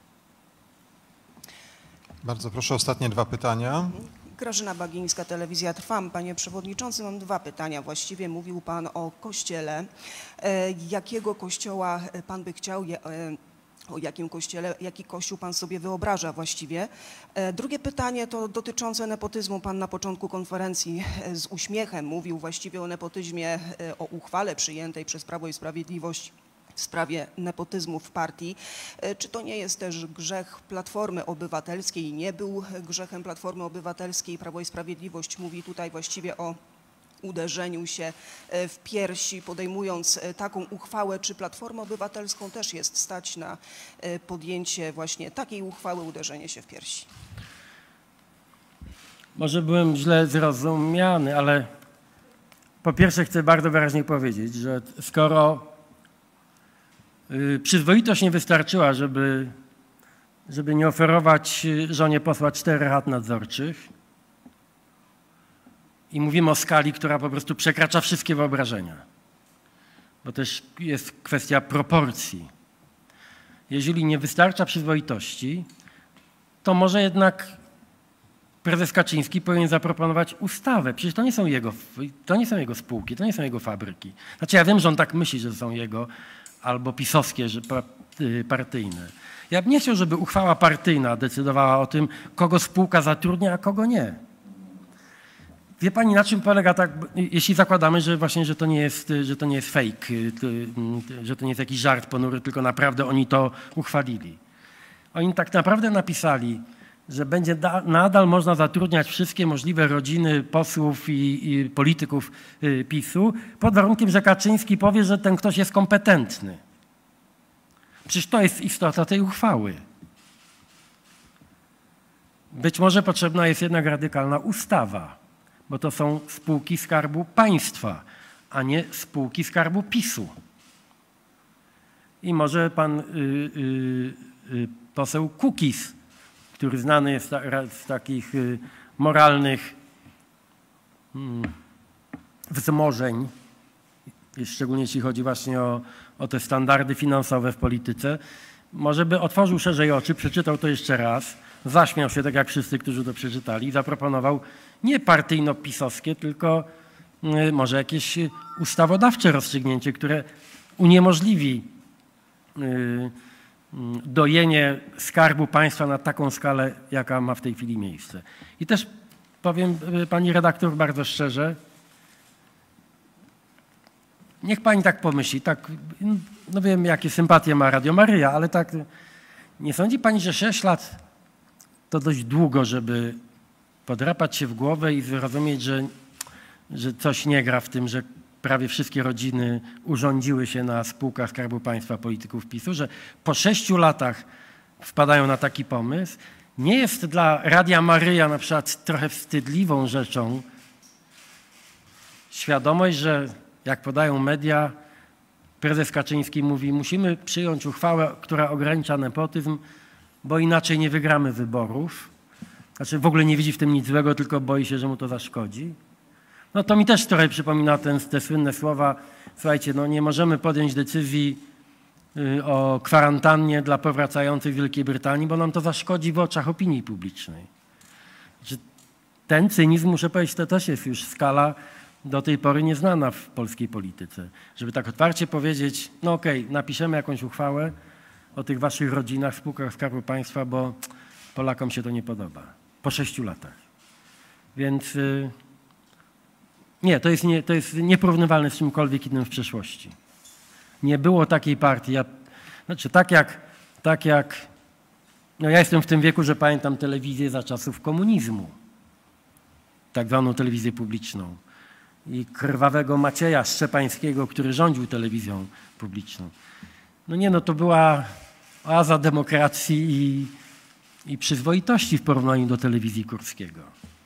Bardzo proszę, ostatnie dwa pytania. Grażyna Bagińska, Telewizja Trwam. Panie Przewodniczący, mam dwa pytania. Właściwie mówił Pan o Kościele. Jakiego kościoła Pan by chciał, o jakim kościele, jaki kościół Pan sobie wyobraża właściwie? Drugie pytanie to dotyczące nepotyzmu. Pan na początku konferencji z uśmiechem mówił właściwie o nepotyzmie, o uchwale przyjętej przez Prawo i Sprawiedliwość w sprawie nepotyzmu w partii. Czy to nie jest też grzech Platformy Obywatelskiej? Nie był grzechem Platformy Obywatelskiej. Prawo i Sprawiedliwość mówi tutaj właściwie o uderzeniu się w piersi, podejmując taką uchwałę. Czy Platformę Obywatelską też jest stać na podjęcie właśnie takiej uchwały, uderzenie się w piersi? Może byłem źle zrozumiany, ale po pierwsze chcę bardzo wyraźnie powiedzieć, że skoro przyzwoitość nie wystarczyła, żeby, żeby nie oferować żonie posła czterech rad nadzorczych. I mówimy o skali, która po prostu przekracza wszystkie wyobrażenia. Bo też jest kwestia proporcji. Jeżeli nie wystarcza przyzwoitości, to może jednak prezes Kaczyński powinien zaproponować ustawę. Przecież to nie są jego, to nie są jego spółki, to nie są jego fabryki. Znaczy ja wiem, że on tak myśli, że są jego, albo pisowskie, że partyjne. Ja bym nie chciał, żeby uchwała partyjna decydowała o tym, kogo spółka zatrudnia, a kogo nie. Wie pani, na czym polega tak, jeśli zakładamy, że właśnie, że to nie jest, że to nie jest fake, że to nie jest jakiś żart ponury, tylko naprawdę oni to uchwalili. Oni tak naprawdę napisali, że będzie da, nadal można zatrudniać wszystkie możliwe rodziny posłów i, i polityków y, PiSu, pod warunkiem, że Kaczyński powie, że ten ktoś jest kompetentny. Przecież to jest istota tej uchwały. Być może potrzebna jest jednak radykalna ustawa, bo to są spółki Skarbu Państwa, a nie spółki Skarbu PiSu. I może pan y, y, y, poseł Kukiz, który znany jest z takich moralnych wzmożeń, szczególnie jeśli chodzi właśnie o, o te standardy finansowe w polityce, może by otworzył szerzej oczy, przeczytał to jeszcze raz, zaśmiał się tak jak wszyscy, którzy to przeczytali i zaproponował nie partyjno-pisowskie, tylko może jakieś ustawodawcze rozstrzygnięcie, które uniemożliwi dojenie Skarbu Państwa na taką skalę, jaka ma w tej chwili miejsce. I też powiem pani redaktor bardzo szczerze, niech pani tak pomyśli, tak, no wiem jakie sympatie ma Radio Maryja, ale tak nie sądzi pani, że sześć lat to dość długo, żeby podrapać się w głowę i zrozumieć, że, że coś nie gra w tym, że prawie wszystkie rodziny urządziły się na spółkach Skarbu Państwa polityków PiSu, że po sześciu latach wpadają na taki pomysł. Nie jest dla Radia Maryja na przykład trochę wstydliwą rzeczą świadomość, że jak podają media, prezes Kaczyński mówi, musimy przyjąć uchwałę, która ogranicza nepotyzm, bo inaczej nie wygramy wyborów. Znaczy w ogóle nie widzi w tym nic złego, tylko boi się, że mu to zaszkodzi. No to mi też trochę przypomina ten, te słynne słowa, słuchajcie, no nie możemy podjąć decyzji y, o kwarantannie dla powracających z Wielkiej Brytanii, bo nam to zaszkodzi w oczach opinii publicznej. Znaczy, ten cynizm, muszę powiedzieć, to też jest już skala do tej pory nieznana w polskiej polityce. Żeby tak otwarcie powiedzieć, no okej, okay, napiszemy jakąś uchwałę o tych waszych rodzinach, spółkach Skarbu Państwa, bo Polakom się to nie podoba. Po sześciu latach. Więc... Y, Nie, to jest, nie, to jest nieporównywalne z czymkolwiek innym w przeszłości. Nie było takiej partii. Ja, znaczy tak jak, tak jak, no ja jestem w tym wieku, że pamiętam telewizję za czasów komunizmu. Tak zwaną telewizję publiczną. I krwawego Macieja Szczepańskiego, który rządził telewizją publiczną. No nie, no to była oaza demokracji i, i przyzwoitości w porównaniu do telewizji Kurskiego.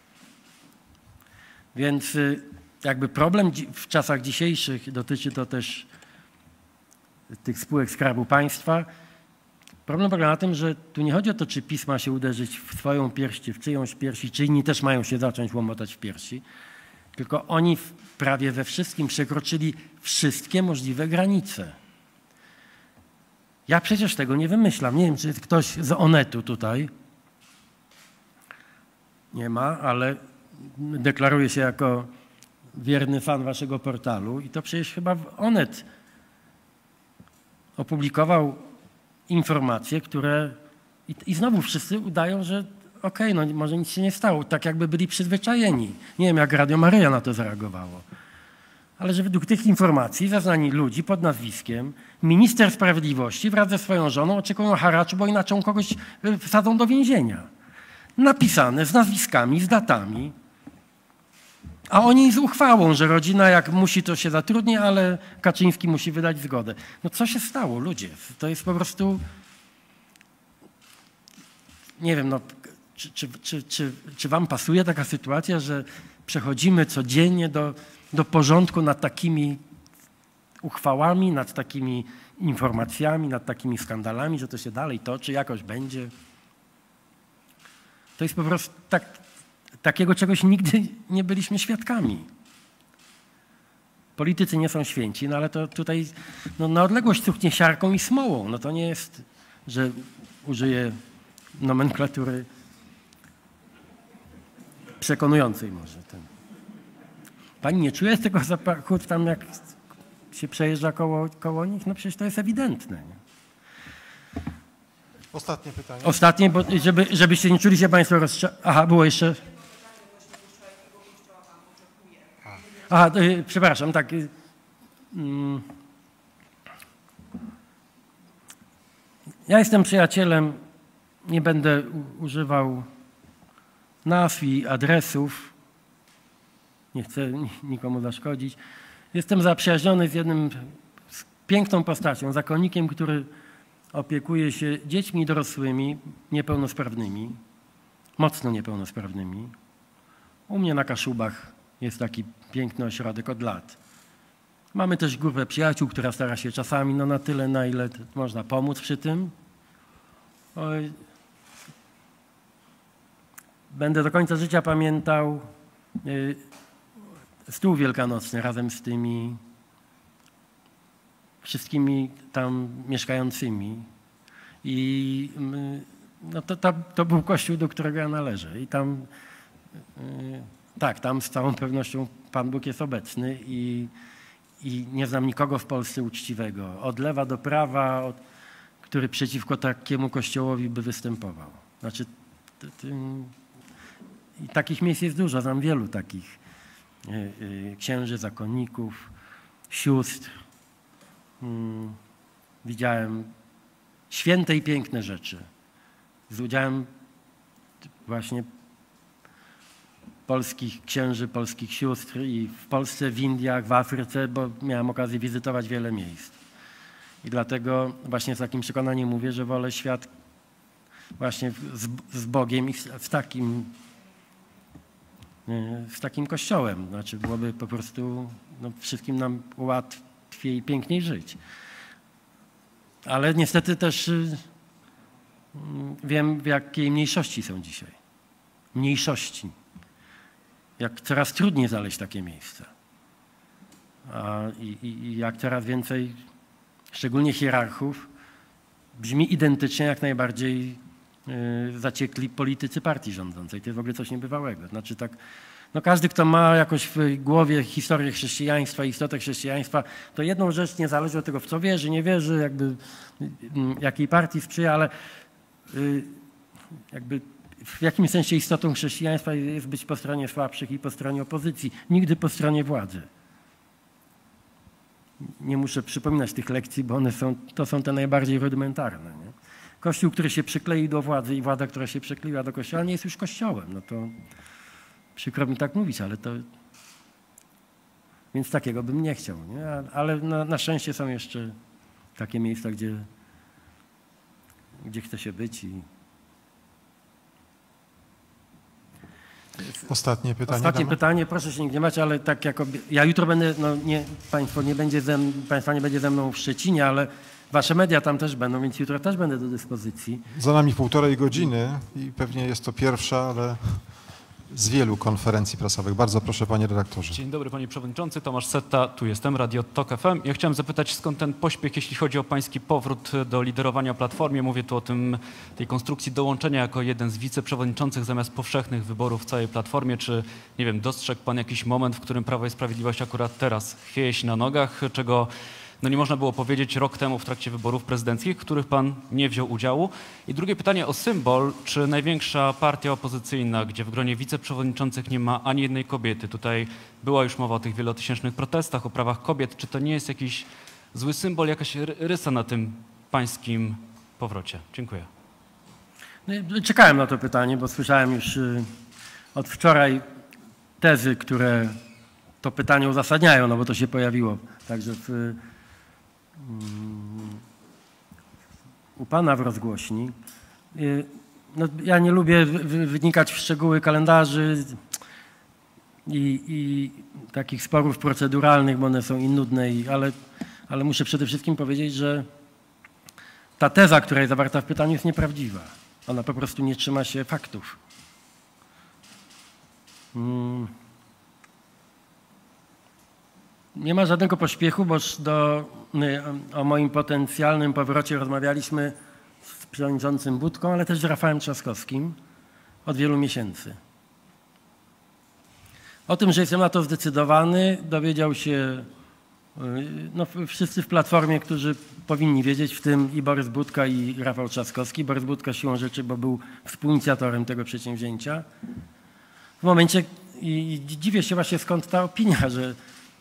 Więc jakby problem w czasach dzisiejszych dotyczy to też tych spółek Skarbu Państwa. Problem polega na tym, że tu nie chodzi o to, czy PiS ma się uderzyć w swoją pierś, czy w czyjąś piersi, czy inni też mają się zacząć łomotać w piersi, tylko oni w prawie we wszystkim przekroczyli wszystkie możliwe granice. Ja przecież tego nie wymyślam. Nie wiem, czy jest ktoś z Onetu tutaj. Nie ma, ale deklaruje się jako wierny fan waszego portalu i to przecież chyba Onet opublikował informacje, które i, i znowu wszyscy udają, że okej, okay, no może nic się nie stało, tak jakby byli przyzwyczajeni. Nie wiem, jak Radio Maryja na to zareagowało. Ale że według tych informacji zaznani ludzi pod nazwiskiem minister sprawiedliwości wraz ze swoją żoną oczekują haraczu, bo inaczej kogoś wsadzą do więzienia. Napisane z nazwiskami, z datami. A oni z uchwałą, że rodzina jak musi, to się zatrudni, ale Kaczyński musi wydać zgodę. No co się stało, ludzie? To jest po prostu... Nie wiem, no, czy, czy, czy, czy, czy wam pasuje taka sytuacja, że przechodzimy codziennie do, do porządku nad takimi uchwałami, nad takimi informacjami, nad takimi skandalami, że to się dalej toczy, jakoś będzie? To jest po prostu tak... Takiego czegoś nigdy nie byliśmy świadkami. Politycy nie są święci, no ale to tutaj no, na odległość cuchnie siarką i smołą. No to nie jest, że użyję nomenklatury przekonującej może. Ten. Pani nie czuje tego zapachu tam, jak się przejeżdża koło, koło nich? No przecież to jest ewidentne. Nie? Ostatnie pytanie. Ostatnie, bo żeby, żebyście nie czuli się państwo rozczarowani. Aha, było jeszcze... Aha, y, przepraszam, tak. Y, mm. Ja jestem przyjacielem, nie będę u, używał nazw i adresów, nie chcę nikomu zaszkodzić. Jestem zaprzyjaźniony z jednym, z piękną postacią, zakonnikiem, który opiekuje się dziećmi dorosłymi, niepełnosprawnymi, mocno niepełnosprawnymi. U mnie na Kaszubach jest taki piękny ośrodek od lat. Mamy też grupę przyjaciół, która stara się czasami no, na tyle, na ile można pomóc przy tym. Oj. Będę do końca życia pamiętał y, stół wielkanocny razem z tymi wszystkimi tam mieszkającymi. I y, no, to, to, to był kościół, do którego ja należę. I tam... Y, Tak, tam z całą pewnością Pan Bóg jest obecny i, i nie znam nikogo w Polsce uczciwego, od lewa do prawa, od, który przeciwko takiemu kościołowi by występował. Znaczy, t, t, i takich miejsc jest dużo, znam wielu takich y, y, księży, zakonników, sióstr. Hmm, widziałem święte i piękne rzeczy z udziałem właśnie polskich księży, polskich sióstr i w Polsce, w Indiach, w Afryce, bo miałem okazję wizytować wiele miejsc. I dlatego właśnie z takim przekonaniem mówię, że wolę świat właśnie z, z Bogiem i z takim, z takim kościołem. Znaczy byłoby po prostu no, wszystkim nam łatwiej i piękniej żyć. Ale niestety też y, wiem, w jakiej mniejszości są dzisiaj. Mniejszości. Jak coraz trudniej znaleźć takie miejsca. A, i, i jak coraz więcej, szczególnie hierarchów, brzmi identycznie jak najbardziej y, zaciekli politycy partii rządzącej. To jest w ogóle coś niebywałego. Znaczy tak, no każdy, kto ma jakoś w głowie historię chrześcijaństwa, istotę chrześcijaństwa, to jedną rzecz, niezależnie od tego, w co wierzy, nie wierzy, jakby y, jakiej partii sprzyja, ale y, jakby w jakimś sensie istotą chrześcijaństwa jest być po stronie słabszych i po stronie opozycji, nigdy po stronie władzy. Nie muszę przypominać tych lekcji, bo one są, to są te najbardziej rudymentarne. Nie? Kościół, który się przyklei do władzy i władza, która się przykleiła do kościoła, nie jest już kościołem. No to przykro mi tak mówić, ale to... Więc takiego bym nie chciał. Nie? Ale na, na szczęście są jeszcze takie miejsca, gdzie, gdzie chce się być i... Ostatnie pytanie. Ostatnie damy. pytanie, proszę się nie gniewać, ale tak jako ja jutro będę, no nie, państwo nie będzie ze, państwa nie będzie ze mną w Szczecinie, ale Wasze media tam też będą, więc jutro też będę do dyspozycji. Za nami półtorej godziny i pewnie jest to pierwsza, ale z wielu konferencji prasowych. Bardzo proszę, panie redaktorze. Dzień dobry, panie przewodniczący. Tomasz Setta, tu jestem, Radio Tok F M. Ja chciałem zapytać, skąd ten pośpiech, jeśli chodzi o pański powrót do liderowania Platformie. Mówię tu o tym, tej konstrukcji dołączenia jako jeden z wiceprzewodniczących zamiast powszechnych wyborów w całej Platformie. Czy, nie wiem, dostrzegł pan jakiś moment, w którym Prawo i Sprawiedliwość akurat teraz chwieje się na nogach, czego no nie można było powiedzieć rok temu w trakcie wyborów prezydenckich, w których pan nie wziął udziału? I drugie pytanie o symbol. Czy największa partia opozycyjna, gdzie w gronie wiceprzewodniczących nie ma ani jednej kobiety, tutaj była już mowa o tych wielotysięcznych protestach, o prawach kobiet, czy to nie jest jakiś zły symbol, jakaś rysa na tym pańskim powrocie? Dziękuję. Czekałem na to pytanie, bo słyszałem już od wczoraj tezy, które to pytanie uzasadniają, no bo to się pojawiło także w, u pana w rozgłośni. No, ja nie lubię wnikać w szczegóły kalendarzy i, i takich sporów proceduralnych, bo one są i nudne, i, ale, ale muszę przede wszystkim powiedzieć, że ta teza, która jest zawarta w pytaniu, jest nieprawdziwa. Ona po prostu nie trzyma się faktów. Hmm. Nie ma żadnego pośpiechu, bo do, o moim potencjalnym powrocie rozmawialiśmy z przewodniczącym Budką, ale też z Rafałem Trzaskowskim od wielu miesięcy. O tym, że jestem na to zdecydowany, dowiedział się no, wszyscy w Platformie, którzy powinni wiedzieć, w tym i Borys Budka, i Rafał Trzaskowski. Borys Budka siłą rzeczy, bo był współinicjatorem tego przedsięwzięcia. W momencie, i dziwię się właśnie, skąd ta opinia, że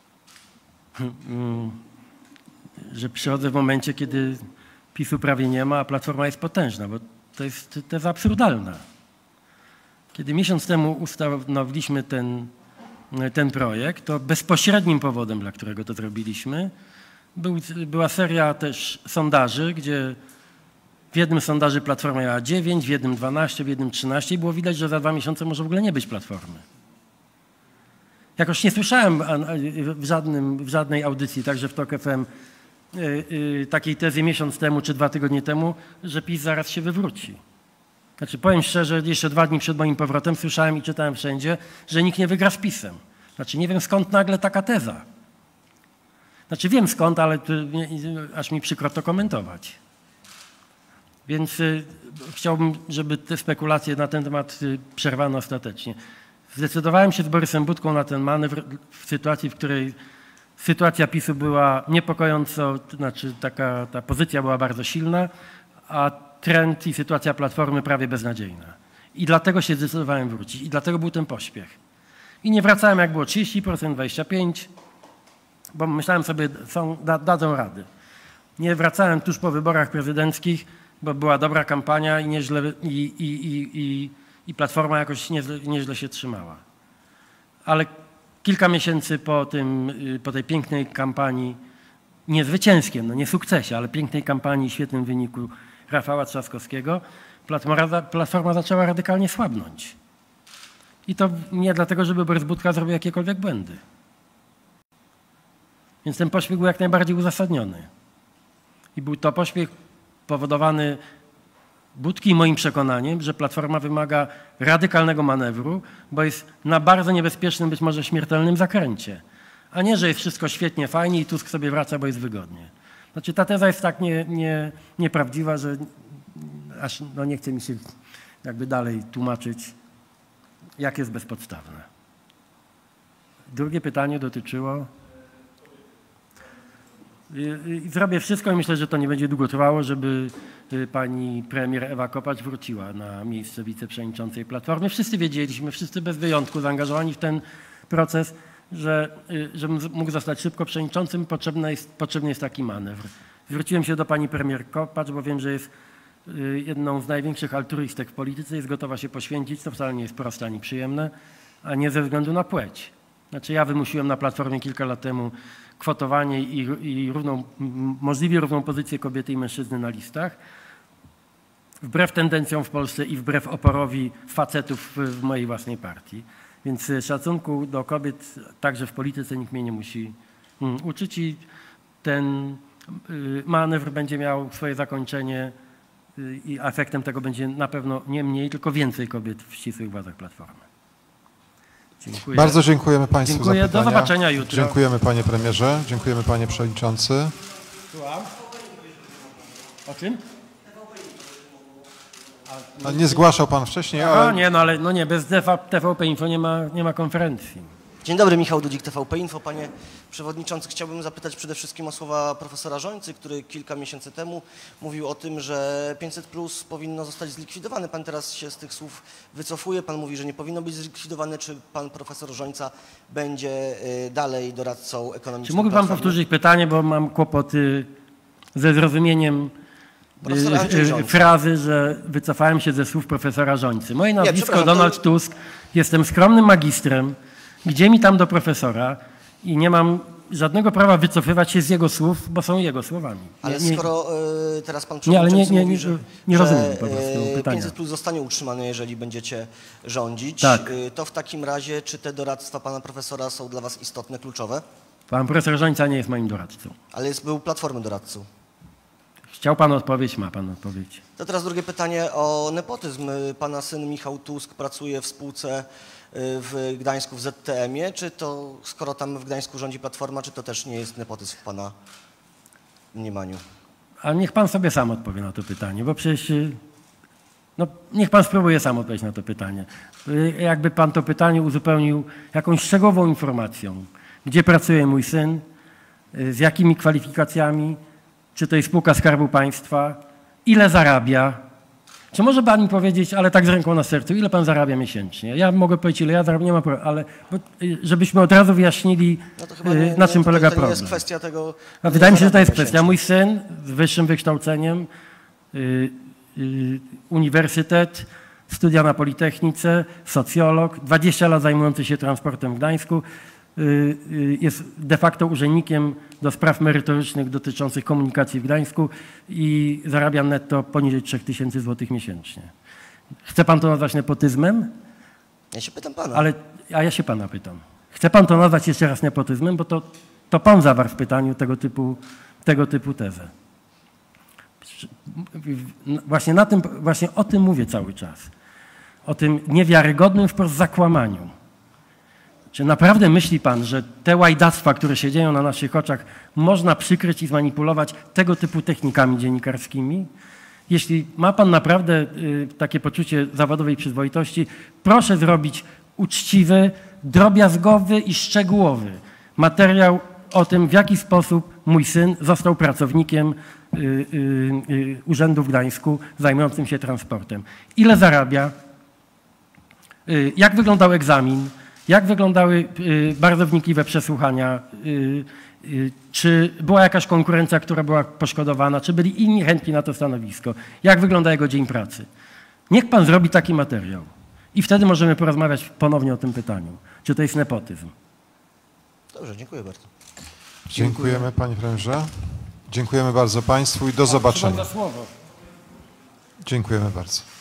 że przychodzę w momencie, kiedy PiS-u prawie nie ma, a Platforma jest potężna, bo to jest teza absurdalna. Kiedy miesiąc temu ustanowiliśmy ten, ten projekt, to bezpośrednim powodem, dla którego to zrobiliśmy, był, była seria też sondaży, gdzie w jednym sondaży Platforma miała dziewięć, w jednym dwanaście, w jednym trzynaście i było widać, że za dwa miesiące może w ogóle nie być Platformy. Jakoś nie słyszałem w, żadnym, w żadnej audycji, także w Tok F M, yy, yy, takiej tezy miesiąc temu czy dwa tygodnie temu, że PiS zaraz się wywróci. Znaczy, powiem szczerze, jeszcze dwa dni przed moim powrotem słyszałem i czytałem wszędzie, że nikt nie wygra z PiS-em. Znaczy, nie wiem skąd nagle taka teza. Znaczy, wiem skąd, ale to, nie, aż mi przykro to komentować. Więc yy, chciałbym, żeby te spekulacje na ten temat yy, przerwano ostatecznie. Zdecydowałem się z Borysem Budką na ten manewr w sytuacji, w której sytuacja PiS-u była niepokojąco, to znaczy taka, ta pozycja była bardzo silna, a trend i sytuacja Platformy prawie beznadziejna. I dlatego się zdecydowałem wrócić i dlatego był ten pośpiech. I nie wracałem, jak było trzydzieści procent, dwadzieścia pięć procent, bo myślałem sobie, są, da, dadzą rady. Nie wracałem tuż po wyborach prezydenckich, bo była dobra kampania i nieźle, i, i, i, i i Platforma jakoś nieźle, nieźle się trzymała. Ale kilka miesięcy po, tym, po tej pięknej kampanii, nie zwycięskiem, no nie sukcesie, ale pięknej kampanii i świetnym wyniku Rafała Trzaskowskiego, Platforma, Platforma zaczęła radykalnie słabnąć. I to nie dlatego, żeby Borys Budka zrobił jakiekolwiek błędy. Więc ten pośpiech był jak najbardziej uzasadniony. I był to pośpiech powodowany Budki i moim przekonaniem, że Platforma wymaga radykalnego manewru, bo jest na bardzo niebezpiecznym, być może śmiertelnym zakręcie. A nie, że jest wszystko świetnie, fajnie i Tusk sobie wraca, bo jest wygodnie. Znaczy ta teza jest tak nie, nie, nieprawdziwa, że aż no nie chce mi się jakby dalej tłumaczyć, jak jest bezpodstawne. Drugie pytanie dotyczyło... I zrobię wszystko i myślę, że to nie będzie długo trwało, żeby pani premier Ewa Kopacz wróciła na miejsce wiceprzewodniczącej Platformy. Wszyscy wiedzieliśmy, wszyscy bez wyjątku zaangażowani w ten proces, że żebym mógł zostać szybko przewodniczącym, potrzebny jest, potrzebny jest taki manewr. Zwróciłem się do pani premier Kopacz, bo wiem, że jest jedną z największych altruistek w polityce, jest gotowa się poświęcić, to wcale nie jest proste ani przyjemne, a nie ze względu na płeć. Znaczy ja wymusiłem na Platformie kilka lat temu kwotowanie i, i równą, możliwie równą pozycję kobiety i mężczyzny na listach, wbrew tendencjom w Polsce i wbrew oporowi facetów w mojej własnej partii. Więc szacunku do kobiet także w polityce nikt mnie nie musi uczyć i ten y, manewr będzie miał swoje zakończenie y, i efektem tego będzie na pewno nie mniej, tylko więcej kobiet w ścisłych władzach Platformy. Dziękuję. Bardzo dziękujemy Państwu Dziękuję. za pytania. Do zobaczenia jutro. Dziękujemy Panie Premierze, dziękujemy Panie Przewodniczący. Słucham? O czym? No, nie zgłaszał Pan wcześniej, A, ale... nie, no ale no nie, bez T V P Info nie ma, nie ma konferencji. Dzień dobry, Michał Dudzik, T V P Info. Panie Przewodniczący, chciałbym zapytać przede wszystkim o słowa profesora Rzońcy, który kilka miesięcy temu mówił o tym, że pięćset plus powinno zostać zlikwidowane. Pan teraz się z tych słów wycofuje, pan mówi, że nie powinno być zlikwidowane. Czy pan profesor Rzońca będzie dalej doradcą ekonomicznym? Czy mógłby pan Platformy? powtórzyć pytanie, bo mam kłopoty ze zrozumieniem Profesor Andrzej y, Rzońca. frazy, że wycofałem się ze słów profesora Rzońcy. Moje nazwisko przepraszam, Donald to- Tusk, jestem skromnym magistrem, gdzie mi tam do profesora i nie mam żadnego prawa wycofywać się z jego słów, bo są jego słowami. Ale Nie- nie- skoro y, teraz pan Nie, ale nie- przewodniczący nie- mówi, nie- że, nie że, rozumiem po prostu y, pytania. pięćset plus zostanie utrzymane, jeżeli będziecie rządzić, Tak. y, to w takim razie czy te doradztwa pana profesora są dla was istotne, kluczowe? Pan profesor Rzońca nie jest moim doradcą. Ale jest, był Platformy doradcą. Chciał pan odpowiedź, ma pan odpowiedź. To teraz drugie pytanie o nepotyzm. Pana syn Michał Tusk pracuje w spółce y, w Gdańsku w Z T M-ie. Czy to, skoro tam w Gdańsku rządzi Platforma, czy to też nie jest nepotyzm w pana mniemaniu? A niech pan sobie sam odpowie na to pytanie, bo przecież y, no, niech pan spróbuje sam odpowiedzieć na to pytanie. Y, Jakby pan to pytanie uzupełnił jakąś szczegółową informacją, gdzie pracuje mój syn, y, z jakimi kwalifikacjami, czy to jest spółka Skarbu Państwa, ile zarabia. Czy może pan mi powiedzieć, ale tak z ręką na sercu, ile pan zarabia miesięcznie? Ja mogę powiedzieć, ile ja zarabiam, nie ma problemu, ale bo, y, żebyśmy od razu wyjaśnili, No to chyba y, nie, na czym nie, polega to, to nie problem. jest kwestia tego... A wydaje mi się, że to jest miesięcznie. kwestia. Mój syn z wyższym wykształceniem, y, y, uniwersytet, studia na Politechnice, socjolog, dwadzieścia lat zajmujący się transportem w Gdańsku, y, y, jest de facto urzędnikiem do spraw merytorycznych dotyczących komunikacji w Gdańsku i zarabia netto poniżej trzy tysiące złotych miesięcznie. Chce pan to nazwać nepotyzmem? Ja się pytam pana. Ale, a ja się pana pytam. Chce pan to nazwać jeszcze raz nepotyzmem, bo to, to pan zawarł w pytaniu tego typu, tego typu tezę. Właśnie, na tym, właśnie o tym mówię cały czas. O tym niewiarygodnym wprost zakłamaniu. Czy naprawdę myśli pan, że te łajdactwa, które się dzieją na naszych oczach, można przykryć i zmanipulować tego typu technikami dziennikarskimi? Jeśli ma pan naprawdę y, takie poczucie zawodowej przyzwoitości, proszę zrobić uczciwy, drobiazgowy i szczegółowy materiał o tym, w jaki sposób mój syn został pracownikiem y, y, y, Urzędu w Gdańsku zajmującym się transportem. Ile zarabia? Y, jak wyglądał egzamin? Jak wyglądały y, bardzo wnikliwe przesłuchania? Y, y, czy była jakaś konkurencja, która była poszkodowana? Czy byli inni chętni na to stanowisko? Jak wygląda jego dzień pracy? Niech pan zrobi taki materiał. I wtedy możemy porozmawiać ponownie o tym pytaniu. Czy to jest nepotyzm? Dobrze, dziękuję bardzo. Dziękujemy Panie Premierze. Dziękujemy bardzo Państwu i do zobaczenia. Za słowo. Dziękujemy bardzo.